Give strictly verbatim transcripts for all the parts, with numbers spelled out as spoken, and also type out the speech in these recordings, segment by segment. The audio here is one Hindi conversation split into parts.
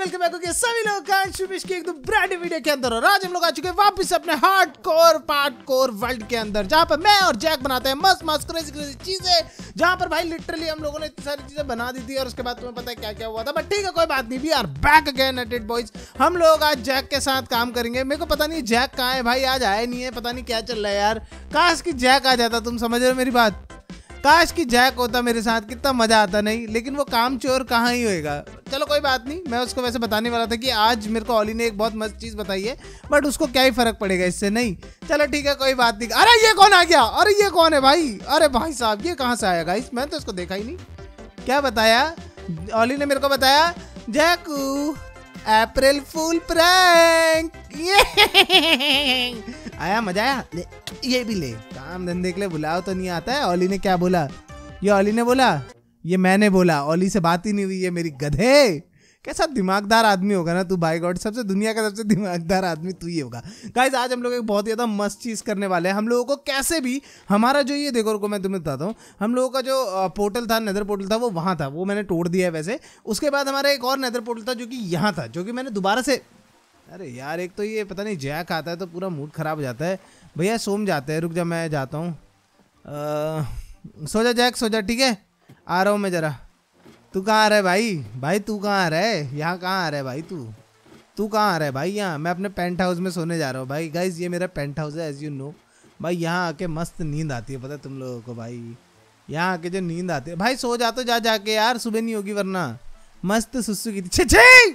वेलकम बैक हो सभी लोग का शुभिश की एक दो ब्रांड वीडियो के अंदर। और आज हम लोग आ चुके हैं वापस अपने हार्डकोर पार्टकोर वर्ल्ड के अंदर, जहां पर मैं और जैक बनाते हैं मस्त मस्त क्रेजी क्रेजी चीजें। जहां पर भाई लिटरली हम लोगों ने इतनी सारी चीजें बना दी थी और उसके बाद तुम्हें पता है क्या क्या हुआ था, बट ठीक है कोई बात नहीं। We are back again at it boys. हम लोग आज जैक के साथ काम करेंगे। मेरे को पता नहीं जैक कहाँ है भाई, आज आया नहीं है, पता नहीं क्या चल रहा है यार। काश की जैक आ जाता, तुम समझ रहे हो मेरी बात। काश की जैक होता मेरे साथ, कितना मजा आता। नहीं लेकिन वो काम चोर कहाँ ही होएगा। चलो कोई बात नहीं, मैं उसको वैसे बताने वाला था कि आज मेरे को ओली ने एक बहुत मस्त चीज बताई है, बट उसको क्या ही फर्क पड़ेगा इससे। नहीं चलो ठीक है कोई बात नहीं। अरे ये कौन आ गया, अरे ये कौन है भाई। अरे भाई साहब ये कहाँ से आया गाइस, मैं तो इसको देखा ही नहीं। क्या बताया ओली ने मेरे को, बताया जैकू अप्रैल फूल प्रैंक। आया मजा आया। ले, ये भी ले, काम धंधे के लिए बुलाओ तो नहीं आता है। ओली ने क्या बोला, ये ओली ने बोला, ये मैंने बोला। ओली से बात ही नहीं हुई है मेरी गधे। कैसा दिमागदार आदमी होगा ना तू भाई गॉड, सबसे दुनिया का सबसे दिमागदार आदमी तू ही होगा। गाइस आज हम लोग एक बहुत ज़्यादा मस्त चीज़ करने वाले हैं। हम लोगों को कैसे भी हमारा जो ये देखो, रुको मैं तुम्हें बताता हूँ। हम लोगों का जो पोर्टल था, नेदर पोर्टल था, वो वहाँ था, वो मैंने तोड़ दिया है वैसे। उसके बाद हमारा एक और नेदर पोर्टल था जो कि यहाँ था, जो कि मैंने दोबारा से, अरे यार एक तो ये पता नहीं जैक आता है तो पूरा मूड ख़राब हो जाता है। भैया सोम जाते हैं, रुक जा मैं जाता हूँ। सो जा जैक सो जा, ठीक है आ रहा हूँ मैं ज़रा। तू कहाँ आ रहा है भाई, भाई तू कहाँ आ रहा है, यहाँ कहाँ आ रहा है भाई, तू तू कहाँ आ रहा है भाई। यहाँ मैं अपने पेंट हाउस में सोने जा रहा हूँ भाई। गाइज ये मेरा पेंट हाउस है एज यू नो भाई। यहाँ आके मस्त नींद आती है, पता है तुम लोगों को भाई। यहाँ आके जो नींद आती है भाई, सो जा तो जा जाके यार, सुबह नहीं होगी वरना। मस्त सुसु की छे छे।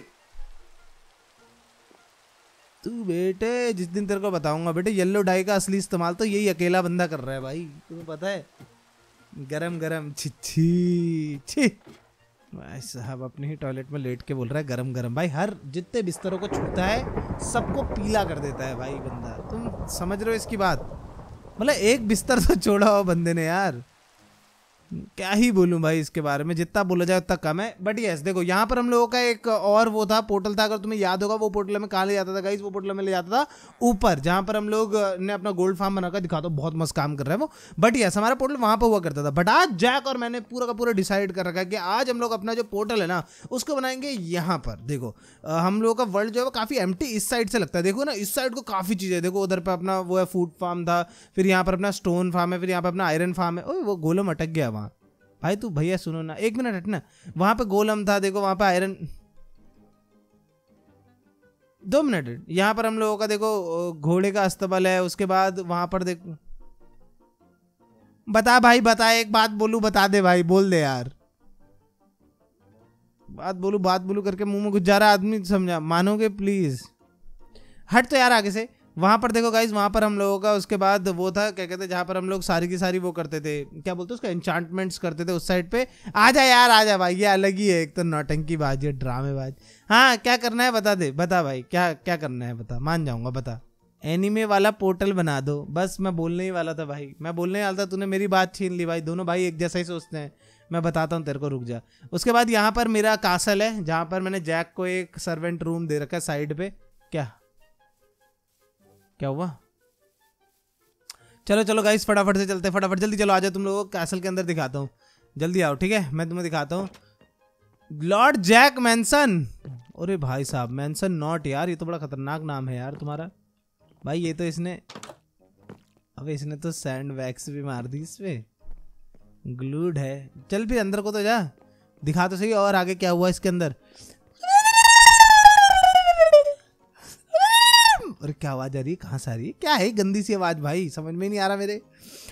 तू बेटे जिस दिन तेरे को बताऊंगा बेटे, येलो डाई का असली इस्तेमाल तो यही अकेला बंदा कर रहा है भाई, तुम्हें पता है। गरम गरम छिछी छी भाई साहब, अपने ही टॉयलेट में लेट के बोल रहा है गरम गरम। भाई हर जितने बिस्तरों को छूता है सबको पीला कर देता है भाई बंदा, तुम समझ रहे हो इसकी बात। मतलब एक बिस्तर तो छोड़ा हो बंदे ने यार, क्या ही बोलूं भाई इसके बारे में, जितना बोला जाए उतना कम है। बट यस देखो यहाँ पर हम लोगों का एक और वो था पोर्टल था, अगर तुम्हें याद होगा वो पोर्टल में कहाँ ले जाता था गाइस, वो पोर्टल में ले जाता था ऊपर, जहाँ पर हम लोग ने अपना गोल्ड फार्म बनाकर दिखा दो, बहुत मस्त काम कर रहा है वो। बट यस हमारा पोर्टल वहाँ पर हुआ करता था। बट आज जैक और मैंने पूरा का पूरा डिसाइड कर रखा है कि आज हम लोग अपना जो पोर्टल है ना उसको बनाएंगे यहाँ पर। देखो हम लोगों का वर्ल्ड जो है वो काफ़ी एम्प्टी इस साइड से लगता है, देखो ना इस साइड को काफ़ी चीज़ें, देखो उधर पर अपना वो है फूड फार्म था, फिर यहाँ पर अपना स्टोन फार्म है, फिर यहाँ पर अपना आयरन फार्म है। ओए वो गोलम अटक गया वहाँ भाई, तू भैया सुनो ना एक मिनट हटना। वहां पे गोलम था, देखो वहां पे आयरन, दो मिनट। यहाँ पर हम लोगों का देखो घोड़े का अस्तबल है, उसके बाद वहां पर देखो, बता भाई बता, एक बात बोलू बता दे भाई, बोल दे यार, बात बोलू बात बोलू करके मुंह में घुस जा रहा आदमी, समझा, मानोगे प्लीज। हट तो यार आगे से। वहाँ पर देखो गाइज, वहाँ पर हम लोगों का उसके बाद वो था क्या कहते हैं, जहाँ पर हम लोग सारी की सारी वो करते थे, क्या बोलते उसका, एन्चांटमेंट्स करते थे उस साइड पे। आ जा यार आ जा भाई, ये अलग ही है, एक तो नौटंकी बाज है, ड्रामेबाज। हाँ क्या करना है बता दे, बता भाई क्या क्या करना है बता, मान जाऊँगा बता। एनीमे वाला पोर्टल बना दो, बस मैं बोलने ही वाला था भाई, मैं बोलने वाला था, तूने मेरी बात छीन ली भाई। दोनों भाई एक जैसा ही सोचते हैं, मैं बताता हूँ तेरे को, रुक जा। उसके बाद यहाँ पर मेरा कासल है, जहाँ पर मैंने जैक को एक सर्वेंट रूम दे रखा है साइड पे। क्या क्या हुआ, चलो चलो गाइस फटाफट से चलते, फटाफट जल्दी चलो, आ जाओ तुम लोगों को कैसल के अंदर दिखाता हूँ, जल्दी आओ ठीक है, मैं तुम्हें दिखाता हूँ लॉर्ड जैक मैंसन। अरे भाई साहब मैंसन नॉट यार, ये तो बड़ा खतरनाक नाम है यार तुम्हारा भाई। ये तो इसने, अबे इसने तो सैंड वैक्स भी मार दी इस पे, ग्लूड है। चल फिर अंदर को तो जा, दिखा तो सही और आगे क्या हुआ इसके अंदर। अरे क्या आवाज आ रही है, कहाँ से आ रही है, क्या है गंदी सी आवाज भाई, समझ में नहीं आ रहा मेरे।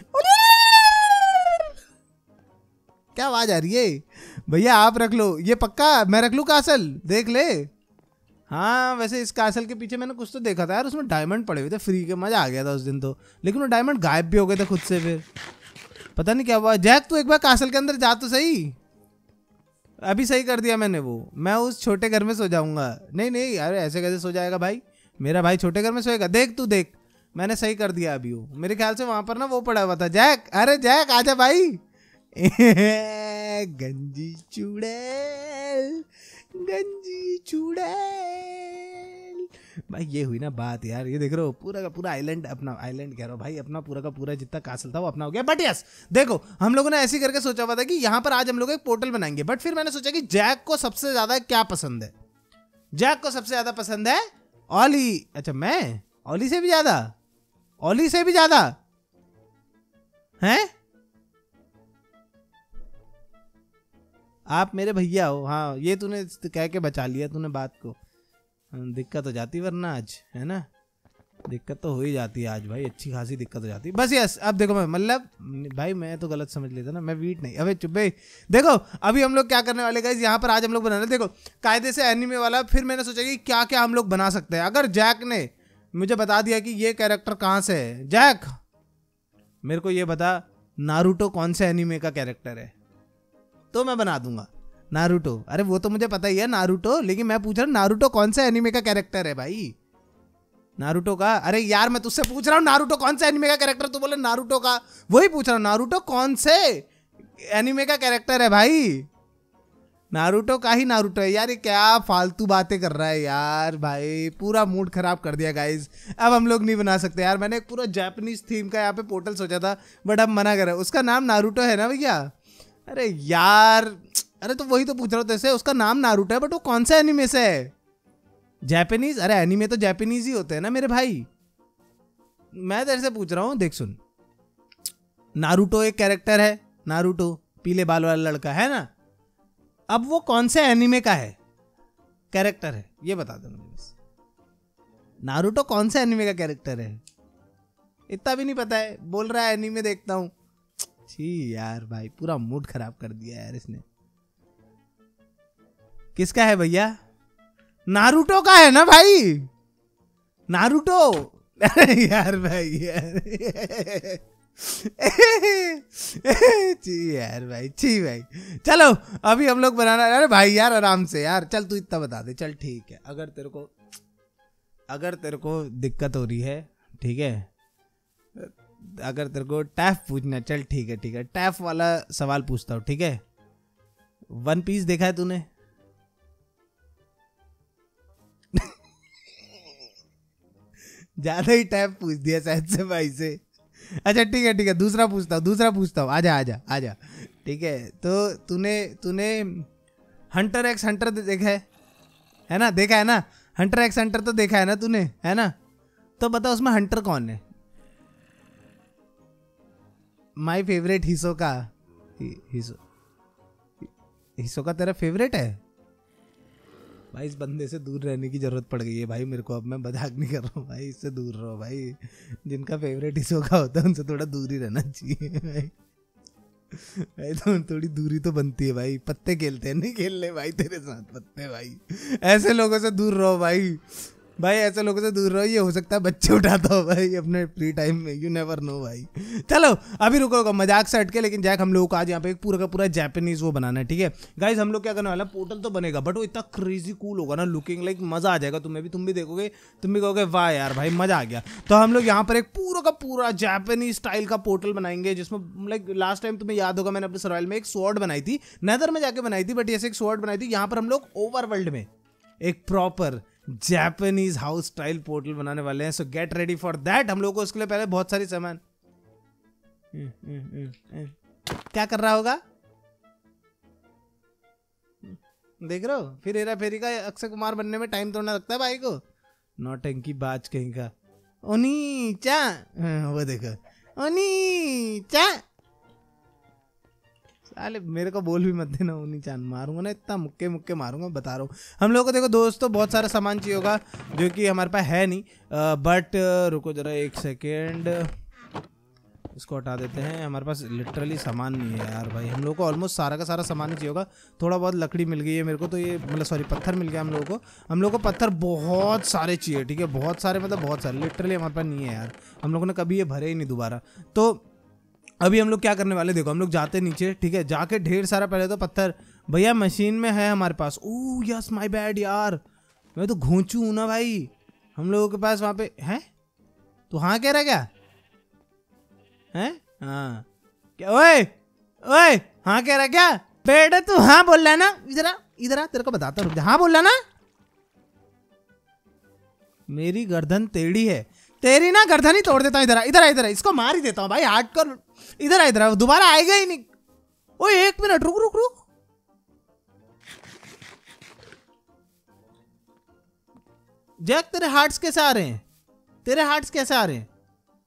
क्या आवाज आ रही है भैया, आप रख लो ये पक्का, मैं रख लूँ कासल, देख ले। हाँ वैसे इस कासल के पीछे मैंने कुछ तो देखा था यार, उसमें डायमंड पड़े हुए थे फ्री के, मजा आ गया था उस दिन तो, लेकिन वो डायमंड गायब भी हो गए थे खुद से, फिर पता नहीं क्या हुआ। जैक तू एक बार कासल के अंदर जा तो सही, अभी सही कर दिया मैंने वो, मैं उस छोटे घर में सो जाऊंगा। नहीं नहीं अरे ऐसे कैसे सो जाएगा भाई, मेरा भाई छोटे घर में सोएगा, देख तू देख, मैंने सही कर दिया अभी। वो मेरे ख्याल से वहां पर ना वो पड़ा हुआ था जैक, अरे जैक आजा भाई। गंजी चूड़ैल गंजी चूड़ैल भाई, ये हुई ना बात यार। ये देख रहे हो पूरा का पूरा आइलैंड, अपना आइलैंड कह रहा हूँ भाई, अपना पूरा का पूरा जितना कासल था वो अपना हो गया। बट यस देखो हम लोगों ने ऐसे करके सोचा हुआ था कि यहाँ पर आज हम लोग एक पोर्टल बनाएंगे, बट फिर मैंने सोचा कि जैक को सबसे ज्यादा क्या पसंद है, जैक को सबसे ज्यादा पसंद है ऑली। अच्छा मैं ऑली से भी ज्यादा, ऑली से भी ज्यादा हैं? आप मेरे भैया हो। हाँ ये तूने कह के बचा लिया तूने बात को। दिक्कत हो जाती वरना आज, है ना, दिक्कत तो हो ही जाती है आज भाई, अच्छी खासी दिक्कत हो जाती है। बस यस अब देखो मैं मतलब भाई मैं तो गलत समझ लेता ना, मैं वीट नहीं। अबे चुप भाई। देखो अभी हम लोग क्या करने वाले गाइस, यहाँ पर आज हम लोग बना रहे, देखो कायदे से एनीमे वाला। फिर मैंने सोचा कि क्या क्या हम लोग बना सकते हैं। अगर जैक ने मुझे बता दिया कि ये कैरेक्टर कहाँ से है, जैक मेरे को ये बता नारुतो कौन से एनीमे का कैरेक्टर है, तो मैं बना दूंगा नारुतो। अरे वो तो मुझे पता ही है नारुतो, लेकिन मैं पूछ रहा हूँ नारुतो कौन से एनीमे का कैरेक्टर है भाई, नारुतो का। अरे यार मैं तुझसे पूछ रहा हूँ नारुतो कौन से एनीमे का कैरेक्टर, तू बोले नारुतो का, वही पूछ रहा हूँ नारुतो कौन से एनीमे का कैरेक्टर है भाई, नारुतो का ही नारुतो है यार। ये क्या फालतू बातें कर रहा है यार भाई, पूरा मूड खराब कर दिया गाइज। अब हम लोग नहीं बना सकते यार। मैंने एक पूरा जापानीज थीम का यहाँ पे पोर्टल सोचा था, बट अब मना कर रहा है। उसका नाम नारुतो है ना भैया? अरे यार, अरे तो वही तो पूछ रहा हूँ तेरे, उसका नाम नारुतो है बट वो कौन सा एनीमे से है? जापानीज? अरे एनीमे तो जापानीज ही होते हैं ना मेरे भाई। मैं तेरे से पूछ रहा हूँ, देख सुन, नारुतो एक कैरेक्टर है, नारुतो पीले बाल वाला लड़का है ना, अब वो कौन से एनीमे का है कैरेक्टर है, ये बता दो मुझे बस। नारुतो कौन से एनीमे का कैरेक्टर है? इतना भी नहीं पता है, बोल रहा है एनीमे देखता हूँ। छी यार भाई, पूरा मूड खराब कर दिया यार इसने। किसका है भैया? नारुतो का है ना भाई, नारुतो। यार भाई यार ची यार भाई, ची भाई। चलो अभी हम लोग बनाना। अरे भाई यार आराम से यार, चल तू इतना बता दे, चल ठीक है। अगर तेरे को अगर तेरे को दिक्कत हो रही है, ठीक है, अगर तेरे को टैफ पूछना, चल ठीक है ठीक है, टैफ वाला सवाल पूछता हूँ, ठीक है। वन पीस देखा है तूने? ज्यादा ही टैप पूछ दिया शायद से भाई से। अच्छा ठीक है ठीक है, दूसरा पूछता हूँ दूसरा पूछता हूँ आजा आजा आजा, ठीक है। तो तूने तूने हंटर एक्स हंटर देखा है है ना? देखा है ना? हंटर एक्स हंटर तो देखा है ना तूने, है ना? तो बता उसमें हंटर कौन है? My favourite Hisoka. हिसो हिसोका तेरा फेवरेट है भाई? इस बंदे से दूर रहने की जरूरत पड़ गई है भाई मेरे को। अब मैं मजाक नहीं कर रहा हूँ भाई, इससे दूर रहो भाई। जिनका फेवरेट हिसोका होता है उनसे थोड़ा दूर ही रहना चाहिए भाई। भाई तो थोड़ी दूरी तो बनती है भाई। पत्ते खेलते हैं, नहीं खेलने भाई तेरे साथ पत्ते भाई। ऐसे लोगों से दूर रहो भाई, भाई ऐसे लोगों से दूर रहो। ये हो सकता है बच्चे उठाता हो भाई अपने फ्री टाइम में, यू नेवर नो भाई। चलो अभी रुको रुको, मजाक से हट के, लेकिन जैक हम लोगों को आज यहाँ पे एक पूरा का पूरा जापानीज वो बनाना है, ठीक है गाइज। हम लोग क्या करने वाला, पोर्टल तो बनेगा बट वो इतना क्रेजी कूल होगा ना, लुकिंग लाइक मजा आ जाएगा। तुम्हें भी, तुम भी देखोगे, तुम भी कहोगे वाह यार भाई मजा आ गया। तो हम लोग यहाँ पर एक पूरा का पूरा जापानीज स्टाइल का पोर्टल बनाएंगे, जिसमें लाइक लास्ट टाइम तुम्हें याद होगा मैंने अपने सर्वाइवल में एक स्वॉर्ड बनाई थी, नेदर में जाके बनाई थी, बट ऐसे एक स्वॉर्ड बनाई थी। यहाँ पर हम लोग ओवरवर्ल्ड में एक proper Japanese house style portal बनाने वाले हैं। So get ready for that. हम लोग को उसके लिए पहले बहुत सारी सामान, क्या कर रहा होगा देख रहे हो? फिर हेरा फेरी का अक्षय कुमार बनने में टाइम थोड़ा लगता है भाई को, नौटंकी बाज कहीं का। ओनी चा, वो देखो ओनी चा। साले मेरे को बोल भी मत देना ओनी चान, मारूंगा ना इतना मुक्के मुक्के मारूंगा, बता रहा हूँ। हम लोग को देखो दोस्तों बहुत सारा सामान चाहिए होगा जो कि हमारे पास है नहीं, बट रुको जरा एक सेकेंड, इसको हटा देते हैं। हमारे पास लिटरली सामान नहीं है यार भाई। हम लोग को ऑलमोस्ट सारा का सारा सामान ही चाहिए होगा। थोड़ा बहुत लकड़ी मिल गई है मेरे को, तो ये मतलब सॉरी पत्थर मिल गया हम लोगों को। हम लोग को पत्थर बहुत सारे चाहिए, ठीक है, बहुत सारे मतलब बहुत सारे, लिटरली हमारे पास नहीं है यार। हम लोगों ने कभी ये भरे ही नहीं दोबारा। तो अभी हम लोग क्या करने वाले, देखो हम लोग जाते नीचे, ठीक है, जाके ढेर सारा पहले तो पत्थर भैया मशीन में है हमारे पास। ओह यस माय बैड यार, मैं तो घोंचू हूँ ना भाई। हम लोगों के पास वहाँ पे है, तो हाँ कह रहा क्या है? हाँ क्या? ओए ओए हाँ कह रहा क्या बेटा? तू हाँ बोल रहा है ना? इधर आ इधर आ, तेरे को बताता हूँ। हाँ बोल रहा ना? मेरी गर्दन टेढ़ी है, तेरी ना गर्दन ही तोड़ देता हूँ। इधर आ इधर आ इधर आ, इसको मार ही देता हूँ भाई हार्ड कर। इधर आ इधर आ, दोबारा आएगा ही नहीं। ओए एक मिनट रुक रुक रुक, जैक तेरे हार्ट्स कैसे आ रहे हैं? तेरे हार्ट्स कैसे आ रहे हैं?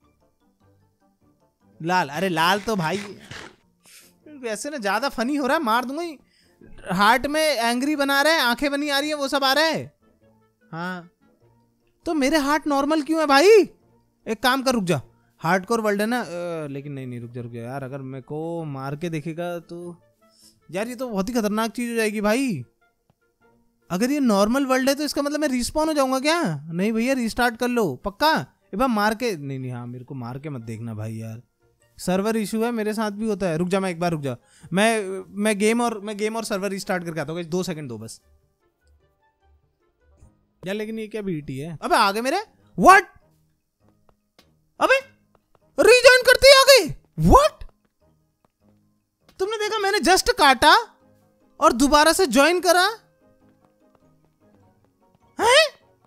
लाल, अरे लाल तो भाई वैसे ना ज्यादा फनी हो रहा है, मार दूंगा। हार्ट में एंग्री बना रहा है, आंखें बनी आ रही है, वो सब आ रहा है। हाँ तो मेरे हार्ट नॉर्मल क्यों है भाई? एक काम कर, रुक जा, हार्डकोर वर्ल्ड है ना, आ, लेकिन नहीं नहीं रुक जा रुक जा यार, अगर मेरे को मार के देखेगा तो यार ये तो बहुत ही खतरनाक चीज हो जाएगी भाई। अगर ये नॉर्मल वर्ल्ड है तो इसका मतलब मैं रिस्पॉन हो जाऊंगा क्या? नहीं भैया, रिस्टार्ट कर लो पक्का। एक बार मार के, नहीं नहीं हाँ मेरे को मार के मत देखना भाई यार, सर्वर इशू है, मेरे साथ भी होता है। रुक जा, मैं एक बार रुक जा, मैं मैं गेम और मैं गेम और सर्वर रिस्टार्ट करके आता हूँ, दो सेकंड दो बस यार। लेकिन ये क्या बीटी है? अबे आ गए मेरे, व्हाट? अबे रीजॉइन करते ही आ गए, व्हाट? तुमने देखा, मैंने जस्ट काटा और दोबारा से ज्वाइन करा है?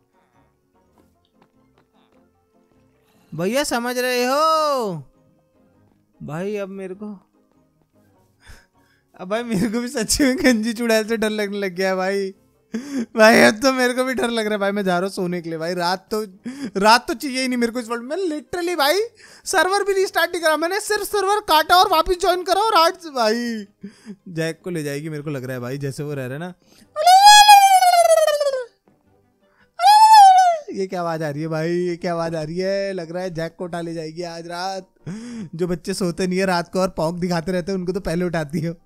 भैया समझ रहे हो भाई? अब मेरे को अब भाई मेरे को भी सच्ची में गंजी चुड़ैल से डर लगने लग गया है भाई। भाई अब तो मेरे को भी डर लग रहा है भाई। मैं जा रहा हूँ सोने के लिए भाई, रात तो रात तो चाहिए ही नहीं मेरे को इस वर्ल्ड में। लिटरली भाई सर्वर भी रिस्टार्ट नहीं करा मैंने, सिर्फ सर्वर काटा और वापस ज्वाइन करा और आज भाई जैक को ले जाएगी मेरे को लग रहा है भाई, जैसे वो रह रहे ना। ये क्या आवाज आ रही है भाई? ये क्या आवाज आ रही है? लग रहा है जैक को उठा ले जाएगी आज रात। जो बच्चे सोते नहीं है रात को और पॉक दिखाते रहते हैं उनको तो पहले उठाती है।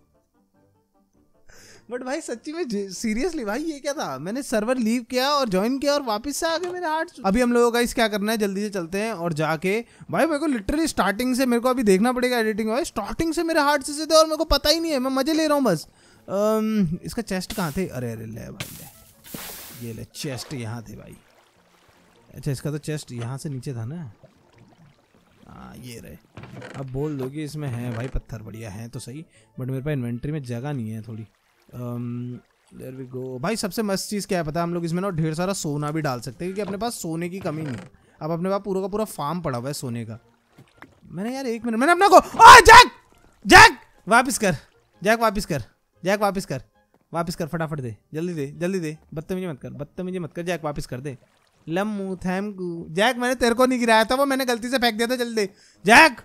बट भाई सच्ची में सीरियसली भाई ये क्या था? मैंने सर्वर लीव किया और ज्वाइन किया और वापस से आ गए मेरे हार्ट। अभी हम लोगों का इस क्या करना है, जल्दी से चलते हैं और जाके भाई मेरे को लिटरली स्टार्टिंग से मेरे को अभी देखना पड़ेगा एडिटिंग भाई। स्टार्टिंग से मेरे हार्ट से थे और मेरे को पता ही नहीं है, मैं मजे ले रहा हूँ बस। um, इसका चेस्ट कहाँ थे? अरे अरे ले भाई ले, ये ले चेस्ट यहाँ थे भाई। अच्छा इसका तो चेस्ट यहाँ से नीचे था ना। हाँ ये रहे। अब बोल दो कि इसमें है भाई पत्थर, बढ़िया है तो सही, बट मेरे पास इन्वेंट्री में जगह नहीं है थोड़ी। देयर वी गो भाई। सबसे मस्त चीज़ क्या है पता है? हम लोग इसमें ना ढेर सारा सोना भी डाल सकते हैं क्योंकि अपने पास सोने की कमी नहीं है। अब अपने पास पूरा का पूरा फार्म पड़ा हुआ है सोने का। मैंने यार एक मिनट, मैंने अपना को ओए जैक जैक वापस कर, जैक वापस कर, जैक वापस कर, वापस कर फटाफट दे, जल्दी दे जल्दी दे, बदतमीजी मत कर, बदतमीजी मत कर, जैक वापस कर दे। लम्मू थैमकू जैक, मैंने तेरे को नहीं गिराया था, वो मैंने गलती से फेंक दिया था, जल्दी दे जैक।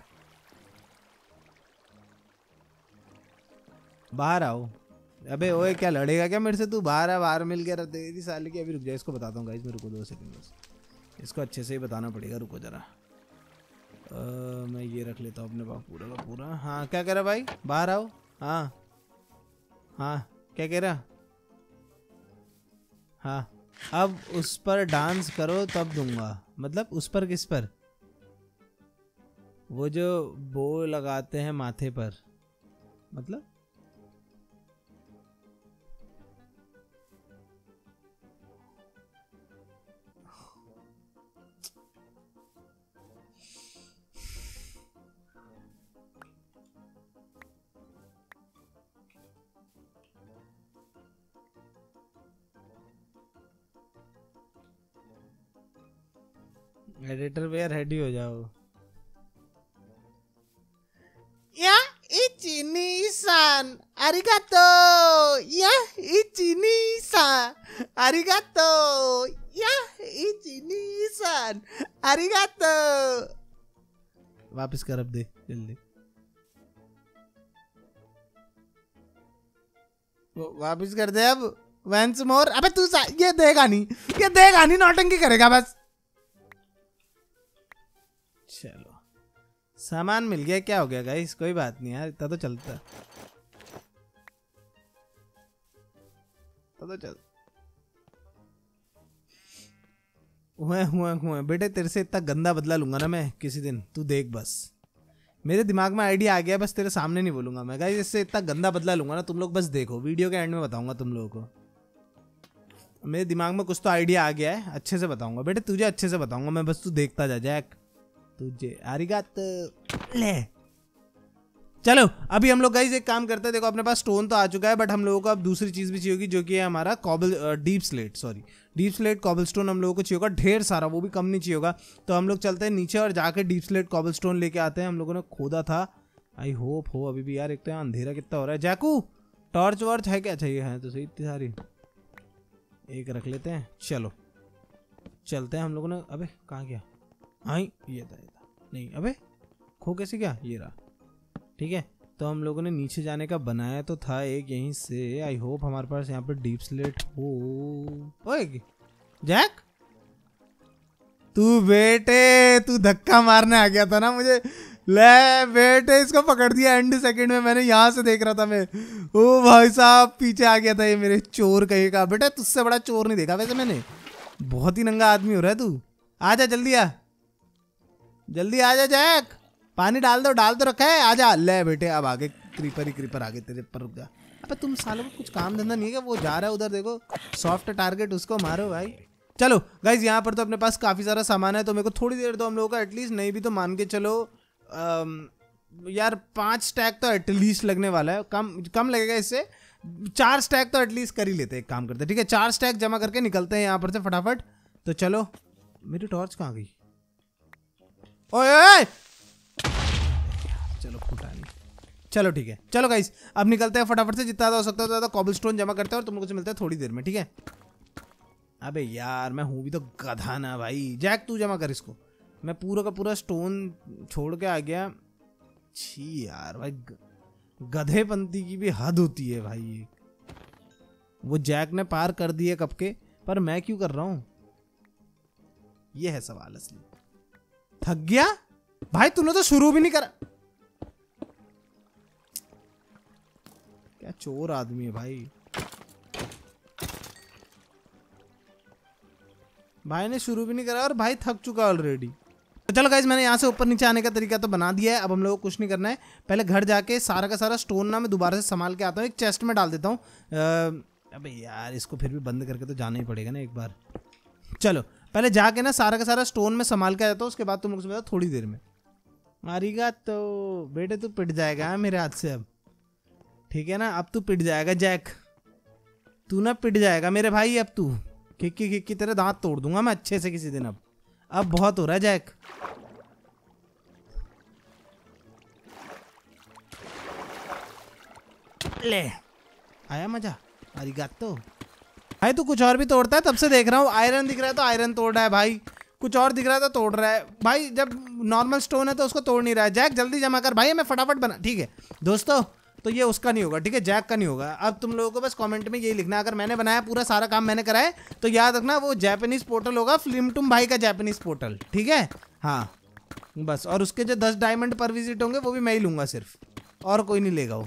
बाहर आओ। अबे ओए क्या लड़ेगा क्या मेरे से तू? बाहर आ, बाहर मिल गया तेरी साली की। अभी रुक जा, इसको बताता हूँ गाइस, मेरे को दो सेकंड बस, इसको अच्छे से ही बताना पड़ेगा, रुको जरा। मैं ये रख लेता हूँ अपने पास पूरा का पूरा। हाँ क्या कह रहा भाई? बाहर आओ। हाँ हाँ क्या कह रहा? हाँ अब उस पर डांस करो तब दूंगा। मतलब उस पर किस पर? वो जो बो लगाते हैं माथे पर, मतलब एडिटर पे यार रेडी हो जाओ। या इचिनी-सान आरिगातो, या इचिनी-सान आरिगातो, या इचिनी-सान आरिगातो। वापस कर अब दे जल्दी, वापस कर दे अब वंस मोर। अबे तू ये देगा नहीं, ये देगा नहीं, नौटंकी करेगा बस। चलो सामान मिल गया, क्या हो गया गाइस? कोई बात नहीं यार, इतना तो चलता, तो चल हुए हुए हुए बेटे, तेरे से इतना गंदा बदला लूंगा ना मैं किसी दिन, तू देख बस। मेरे दिमाग में आइडिया आ गया, बस तेरे सामने नहीं बोलूंगा मैं गाइस। इससे इतना गंदा बदला लूंगा ना, तुम लोग बस देखो, वीडियो के एंड में बताऊंगा तुम लोगों को। मेरे दिमाग में कुछ तो आइडिया आ गया है, अच्छे से बताऊंगा बेटे, तुझे अच्छे से बताऊंगा मैं, बस तू देखता जा जैक। तुझे आरिगात ले। चलो अभी हम लोग गाइस एक काम करते हैं, देखो अपने पास स्टोन तो आ चुका है, बट हम लोगों को अब दूसरी चीज भी चाहिए होगी, जो कि है हमारा cobble deepslate, sorry deepslate cobblestone हम लोगों को चाहिए होगा ढेर सारा, वो भी कम नहीं चाहिए होगा। तो हम लोग चलते हैं नीचे और जाके डीप स्लेट कॉबल स्टोन लेके आते हैं। हम लोगों ने खोदा था, आई होप हो अभी भी यार। एक तो यहाँ अंधेरा कितना हो रहा है। जैकू टॉर्च वॉर्च है क्या? चाहिए है तो सही, इतनी सारी एक रख लेते हैं। चलो चलते हैं हम लोगों ने। अबे कहाँ गया? हाँ ये था ये था नहीं, अबे खो कैसे गया? ये रहा। ठीक है, तो हम लोगों ने नीचे जाने का बनाया तो था एक यहीं से। आई होप हमारे पास यहाँ पर डीप स्लेट हो। ओए जैक, तू बेटे तू धक्का मारने आ गया था ना मुझे। ले बेटे इसको पकड़ दिया एंड सेकंड में। मैंने यहाँ से देख रहा था मैं। ओ भाई साहब पीछे आ गया था ये मेरे चोर कहेगा। बेटा तुझसे बड़ा चोर नहीं देखा वैसे मैंने। बहुत ही नंगा आदमी हो रहा है तू। आजा जल्दी आ, जल्दी आजा जैक। पानी डाल दो, डाल तो रखा है, आजा। ले बेटे अब आगे क्रीपर ही क्रीपर आगे तेरे पर। रुक जा। अबे तुम सालों को कुछ काम धंधा नहीं है क्या? वो जा रहा है उधर देखो, सॉफ्ट टारगेट, उसको मारो भाई। चलो गाइज यहाँ पर तो अपने पास काफी सारा सामान है, तो मेरे को थोड़ी देर दो हम लोगों का एटलीस्ट। नहीं भी तो मान के चलो आम, यार पांच स्टैक तो एटलीस्ट लगने वाला है। कम कम लगेगा इससे, चार स्टैक तो एटलीस्ट कर ही लेते हैं। एक काम करते हैं, ठीक है, चार स्टैक जमा करके निकलते हैं यहाँ पर से फटाफट। तो चलो। मेरी टॉर्च कहाँ गई? ओए चलो फूटा नहीं। चलो ठीक है, चलो गाइस अब निकलते हैं फटाफट से। जितना हो सकता है ज्यादा कॉबलस्टोन जमा करते हैं और तुम लोगों से मिलते हैं थोड़ी देर में, ठीक है। अबे यार मैं हूँ भी तो गधा ना भाई। जैक तू जमा कर इसको। मैं पूरा का पूरा स्टोन छोड़ के आ गया। छी यार भाई, गधेपंती की भी हद होती है भाई। ये वो जैक ने पार कर दिए कब के, पर मैं क्यों कर रहा हूँ? ये है सवाल असली। थक गया भाई, तूने तो शुरू भी नहीं करा। क्या चोर आदमी है भाई। भाई ने शुरू भी नहीं करा और भाई थक चुका ऑलरेडी। तो चलो गाइज मैंने यहाँ से ऊपर नीचे आने का तरीका तो बना दिया है। अब हम लोगों को कुछ नहीं करना है। पहले घर जाके सारा का सारा स्टोन ना मैं दोबारा से संभाल के आता हूँ, एक चेस्ट में डाल देता हूँ। अबे यार इसको फिर भी बंद करके तो जाना ही पड़ेगा ना एक बार। चलो पहले जाके ना सारा का सारा स्टोन में संभाल के आ जाता हूँ, उसके बाद तुम लोग से थोड़ी देर में। मारीगा तो बेटे तू पिट जाएगा मेरे हाथ से अब, ठीक है ना। अब तू पिट जाएगा जैक, तू ना पिट जाएगा मेरे भाई। अब तू खिक्की खिक्की तेरे दांत तोड़ दूंगा मैं अच्छे से किसी दिन। अब अब बहुत हो रहा है जैक। ले आया मजा। अरिगातो भाई तू कुछ और भी तोड़ता है, तब से देख रहा हूँ। आयरन दिख रहा है तो आयरन तोड़ रहा है भाई, कुछ और दिख रहा है तो तोड़ रहा है भाई। जब नॉर्मल स्टोन है तो उसको तोड़ नहीं रहा है। जैक जल्दी जमा कर भाई, हमें फटाफट बना। ठीक है दोस्तों, तो ये उसका नहीं होगा, ठीक है, जैक का नहीं होगा। अब तुम लोगों को बस कमेंट में यही लिखना, अगर मैंने बनाया पूरा सारा काम मैंने करा है तो याद रखना वो जापानीज पोर्टल होगा, फ्लिमटुम भाई का जापानीज पोर्टल, ठीक है। हाँ बस, और उसके जो दस डायमंड पर विजिट होंगे वो भी मैं ही लूंगा सिर्फ, और कोई नहीं लेगा वो।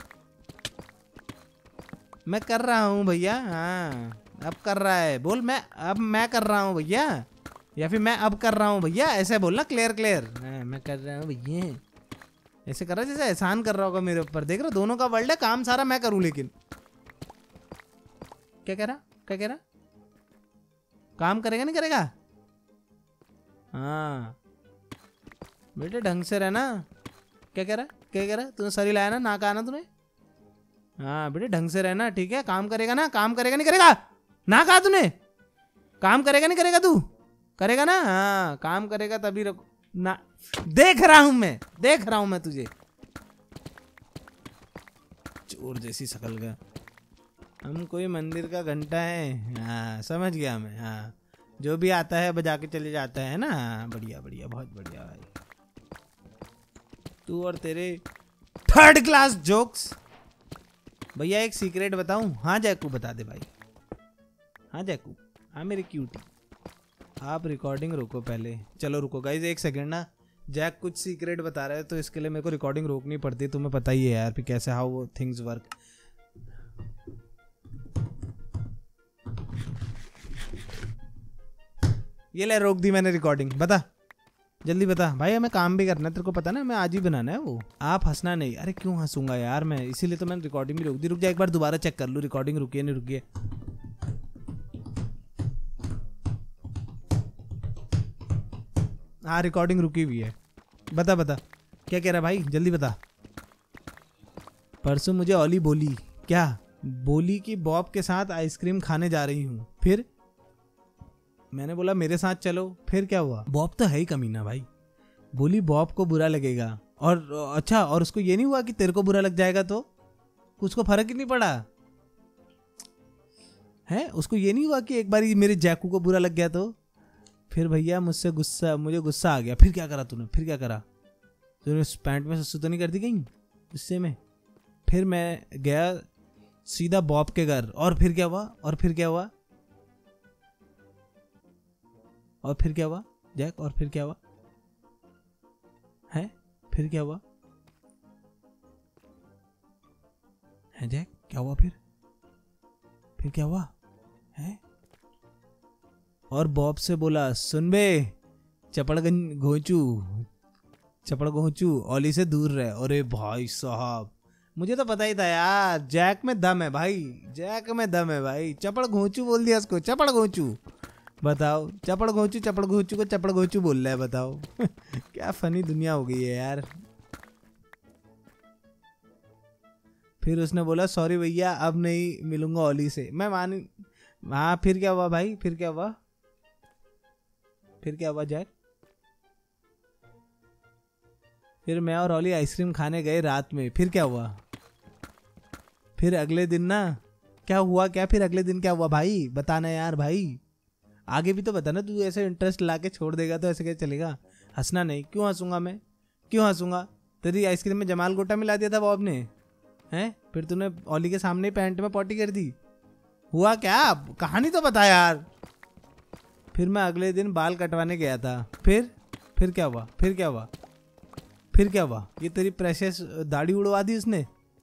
मैं कर रहा हूँ भैया। हाँ अब कर रहा है, बोल मैं अब मैं कर रहा हूँ भैया, या फिर मैं अब कर रहा हूँ भैया, ऐसे बोलना क्लियर क्लियर। हाँ मैं कर रहा हूँ भैया, ऐसे कर रहा है जैसे एहसान कर रहा होगा मेरे ऊपर। देख रहा दोनों का वर्ल्ड है, काम सारा मैं करूँ। लेकिन क्या कह रहा क्या कह रहा काम करेगा नहीं करेगा? हाँ बेटे ढंग से रहना। क्या कह रहा क्या कह रहा तूने सरी लाया ना, ना कहा ना तूने? हाँ बेटे ढंग से रहना, ठीक है। काम करेगा ना, काम करेगा नहीं करेगा? ना कहा तूने? काम करेगा नहीं करेगा? तू करेगा ना? हाँ काम करेगा तभी रखो ना। देख रहा हूं मैं, देख रहा हूं मैं तुझे, चोर जैसी शकल का। हम कोई मंदिर का घंटा है। हाँ समझ गया मैं। हाँ जो भी आता है बजा के चले जाता है ना। हाँ बढ़िया बढ़िया, बहुत बढ़िया भाई। तू और तेरे थर्ड क्लास जोक्स। भैया एक सीक्रेट बताऊं? हाँ जैकू बता दे भाई। हाँ जैकू, हाँ मेरे क्यूटी। आप रिकॉर्डिंग रोको पहले। चलो रुको गाइज एक सेकंड ना, जैक कुछ सीक्रेट बता रहा है तो इसके लिए मेरे को रिकॉर्डिंग रोकनी पड़ती है। तुम्हें पता ही है यार फिर कैसे हाउ थिंग्स वर्क। ये ले रोक दी मैंने रिकॉर्डिंग। बता जल्दी बता भाई, हमें काम भी करना है, तेरे को पता ना, मैं आज ही बनाना है वो। आप हंसना नहीं। अरे क्यों हंसूंगा यार मैं, इसीलिए तो मैंने रिकॉर्डिंग भी रोक दी। रुक जा एक बार दोबारा चेक कर लूँ रिकॉर्डिंग रुकी है नहीं रुकी है। हाँ रिकॉर्डिंग रुकी हुई है। बता बता क्या कह रहा भाई, जल्दी बता। परसों मुझे ओली बोली। क्या बोली? कि बॉब के साथ आइसक्रीम खाने जा रही हूँ। फिर मैंने बोला मेरे साथ चलो। फिर क्या हुआ? बॉब तो है ही कमीना भाई। बोली बॉब को बुरा लगेगा। और अच्छा, और उसको ये नहीं हुआ कि तेरे को बुरा लग जाएगा? तो उसको फर्क ही नहीं पड़ा है। उसको ये नहीं हुआ कि एक बार मेरे जैकू को बुरा लग गया तो फिर भैया मुझसे गुस्सा मुझे गुस्सा आ गया। फिर क्या करा तूने फिर क्या करा तूने पैंट में सस्सू तो नहीं कर दी कहीं गुस्से में? फिर मैं गया सीधा बॉब के घर। और फिर क्या हुआ और फिर क्या हुआ और फिर क्या हुआ जैक? और फिर क्या हुआ है? फिर क्या हुआ है जैक? क्या हुआ फिर फिर क्या हुआ है? और बॉब से बोला, सुन बे चपड़गंज घोंचू चपड़ घोंचू ओली से दूर रहे। अरे भाई साहब मुझे तो पता ही था यार, जैक में दम है भाई, जैक में दम है भाई। चपड़ घोंचू बोल दिया उसको, चपड़ घोंचू। बताओ चपड़ घोंचू चपड़ घोंचू को चपड़ घोंचू बोल रहा है, बताओ क्या फनी दुनिया हो गई है यार। फिर उसने बोला सॉरी भैया अब नहीं मिलूंगा ओली से। मैं मान हाँ फिर क्या हुआ भाई फिर क्या हुआ फिर क्या हुआ जैक? फिर मैं और ओली आइसक्रीम खाने गए रात में। फिर क्या हुआ? फिर अगले दिन ना क्या हुआ क्या? फिर अगले दिन क्या हुआ भाई बताना यार भाई, आगे भी तो बताना। तू ऐसे इंटरेस्ट ला के छोड़ देगा तो ऐसे क्या चलेगा? हंसना नहीं। क्यों हंसूंगा मैं क्यों हंसूंगा? तेरी आइसक्रीम में जमाल गोटा मिला दिया था बॉब ने हैं? फिर तूने ओली के सामने पैंट में पॉटी कर दी। हुआ क्या? कहानी तो बता यार। फिर मैं अगले दिन बाल कटवाने गया था। फिर फिर क्या हुआ फिर क्या हुआ फिर क्या हुआ? ये तेरी प्रेशियस दाढ़ी उड़वा दी उसने।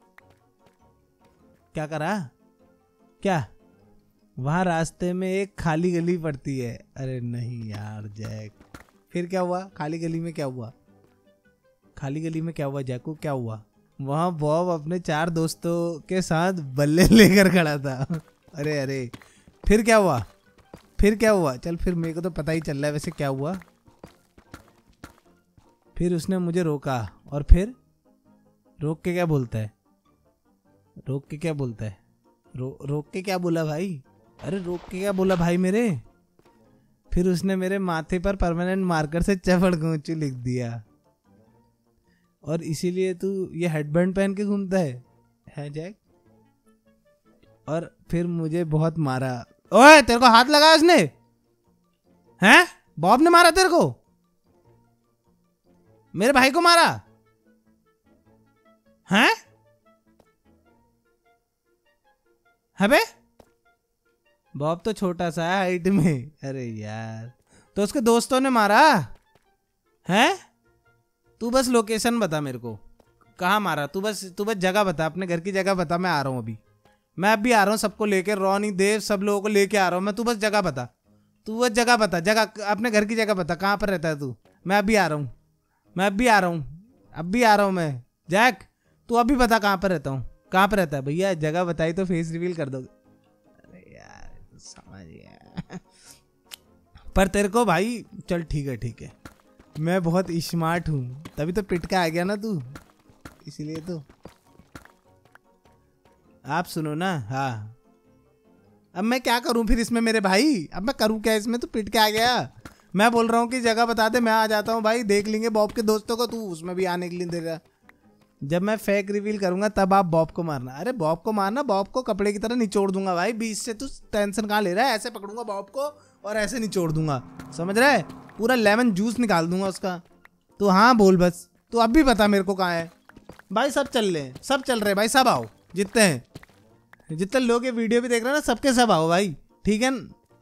क्या करा क्या? वहां रास्ते में एक खाली गली पड़ती है। अरे नहीं यार जैक। फिर क्या हुआ? खाली गली में क्या हुआ? खाली गली में क्या हुआ जैकू? क्या हुआ? वहां बॉब अपने चार दोस्तों के साथ बल्ले लेकर खड़ा था। अरे अरे फिर क्या हुआ फिर क्या हुआ? चल फिर मेरे को तो पता ही चल रहा है वैसे क्या हुआ। फिर उसने मुझे रोका। और फिर रोक के क्या बोलता है? रोक के क्या बोलता है? रो रोक के क्या बोला भाई? अरे रोक के क्या बोला भाई मेरे? फिर उसने मेरे माथे पर परमानेंट मार्कर से चपड़ घोंचू लिख दिया। और इसीलिए तू ये हेडबैंड पहन के घूमता है है जैक? और फिर मुझे बहुत मारा। ओए तेरे को हाथ लगाया उसने? हैं? बॉब ने मारा तेरे को? मेरे भाई को मारा हैं? है बे? बॉब तो छोटा सा है हाइट में। अरे यार तो उसके दोस्तों ने मारा है? तू बस लोकेशन बता मेरे को, कहाँ मारा? तू बस तू बस जगह बता, अपने घर की जगह बता। मैं आ रहा हूँ अभी, मैं अभी आ रहा हूँ सबको लेके, रॉनी देव सब लोगों को लेके आ रहा हूँ मैं। तू बस जगह बता तू बस जगह बता जगह अपने घर की जगह बता, कहाँ पर रहता है तू? मैं अभी आ रहा हूँ मैं अभी आ रहा हूँ अभी आ रहा हूँ मैं। जैक तू अभी बता कहाँ पर रहता हूँ, कहाँ पर रहता है? भैया जगह बताई तो फेस रिवील कर दोगे। अरे यार समझ गया पर तेरे को भाई चल ठीक है ठीक है, मैं बहुत स्मार्ट हूँ तभी तो पिट के आ गया ना तू, इसीलिए तो। आप सुनो ना। हाँ अब मैं क्या करूं फिर इसमें मेरे भाई? अब मैं करूं क्या इसमें? तू पिट के आ गया। मैं बोल रहा हूँ कि जगह बता दे, मैं आ जाता हूँ भाई, देख लेंगे बॉब के दोस्तों को, तू उसमें भी आने के लिए दे रहा। जब मैं फेक रिवील करूंगा तब आप बॉब को मारना। अरे बॉब को मारना, बॉब को कपड़े की तरह निचोड़ दूंगा भाई बीच से। तू टेंशन कहाँ ले रहा है? ऐसे पकड़ूंगा बॉब को और ऐसे निचोड़ दूंगा, समझ रहा है? पूरा लेमन जूस निकाल दूंगा उसका। तो हाँ बोल बस, तू अब भी बता मेरे को कहाँ है भाई। सब चल रहे हैं सब चल रहे हैं भाई, सब आओ जितने हैं, जितने लोग ये वीडियो भी देख रहे हैं ना सबके सब आओ भाई, ठीक है?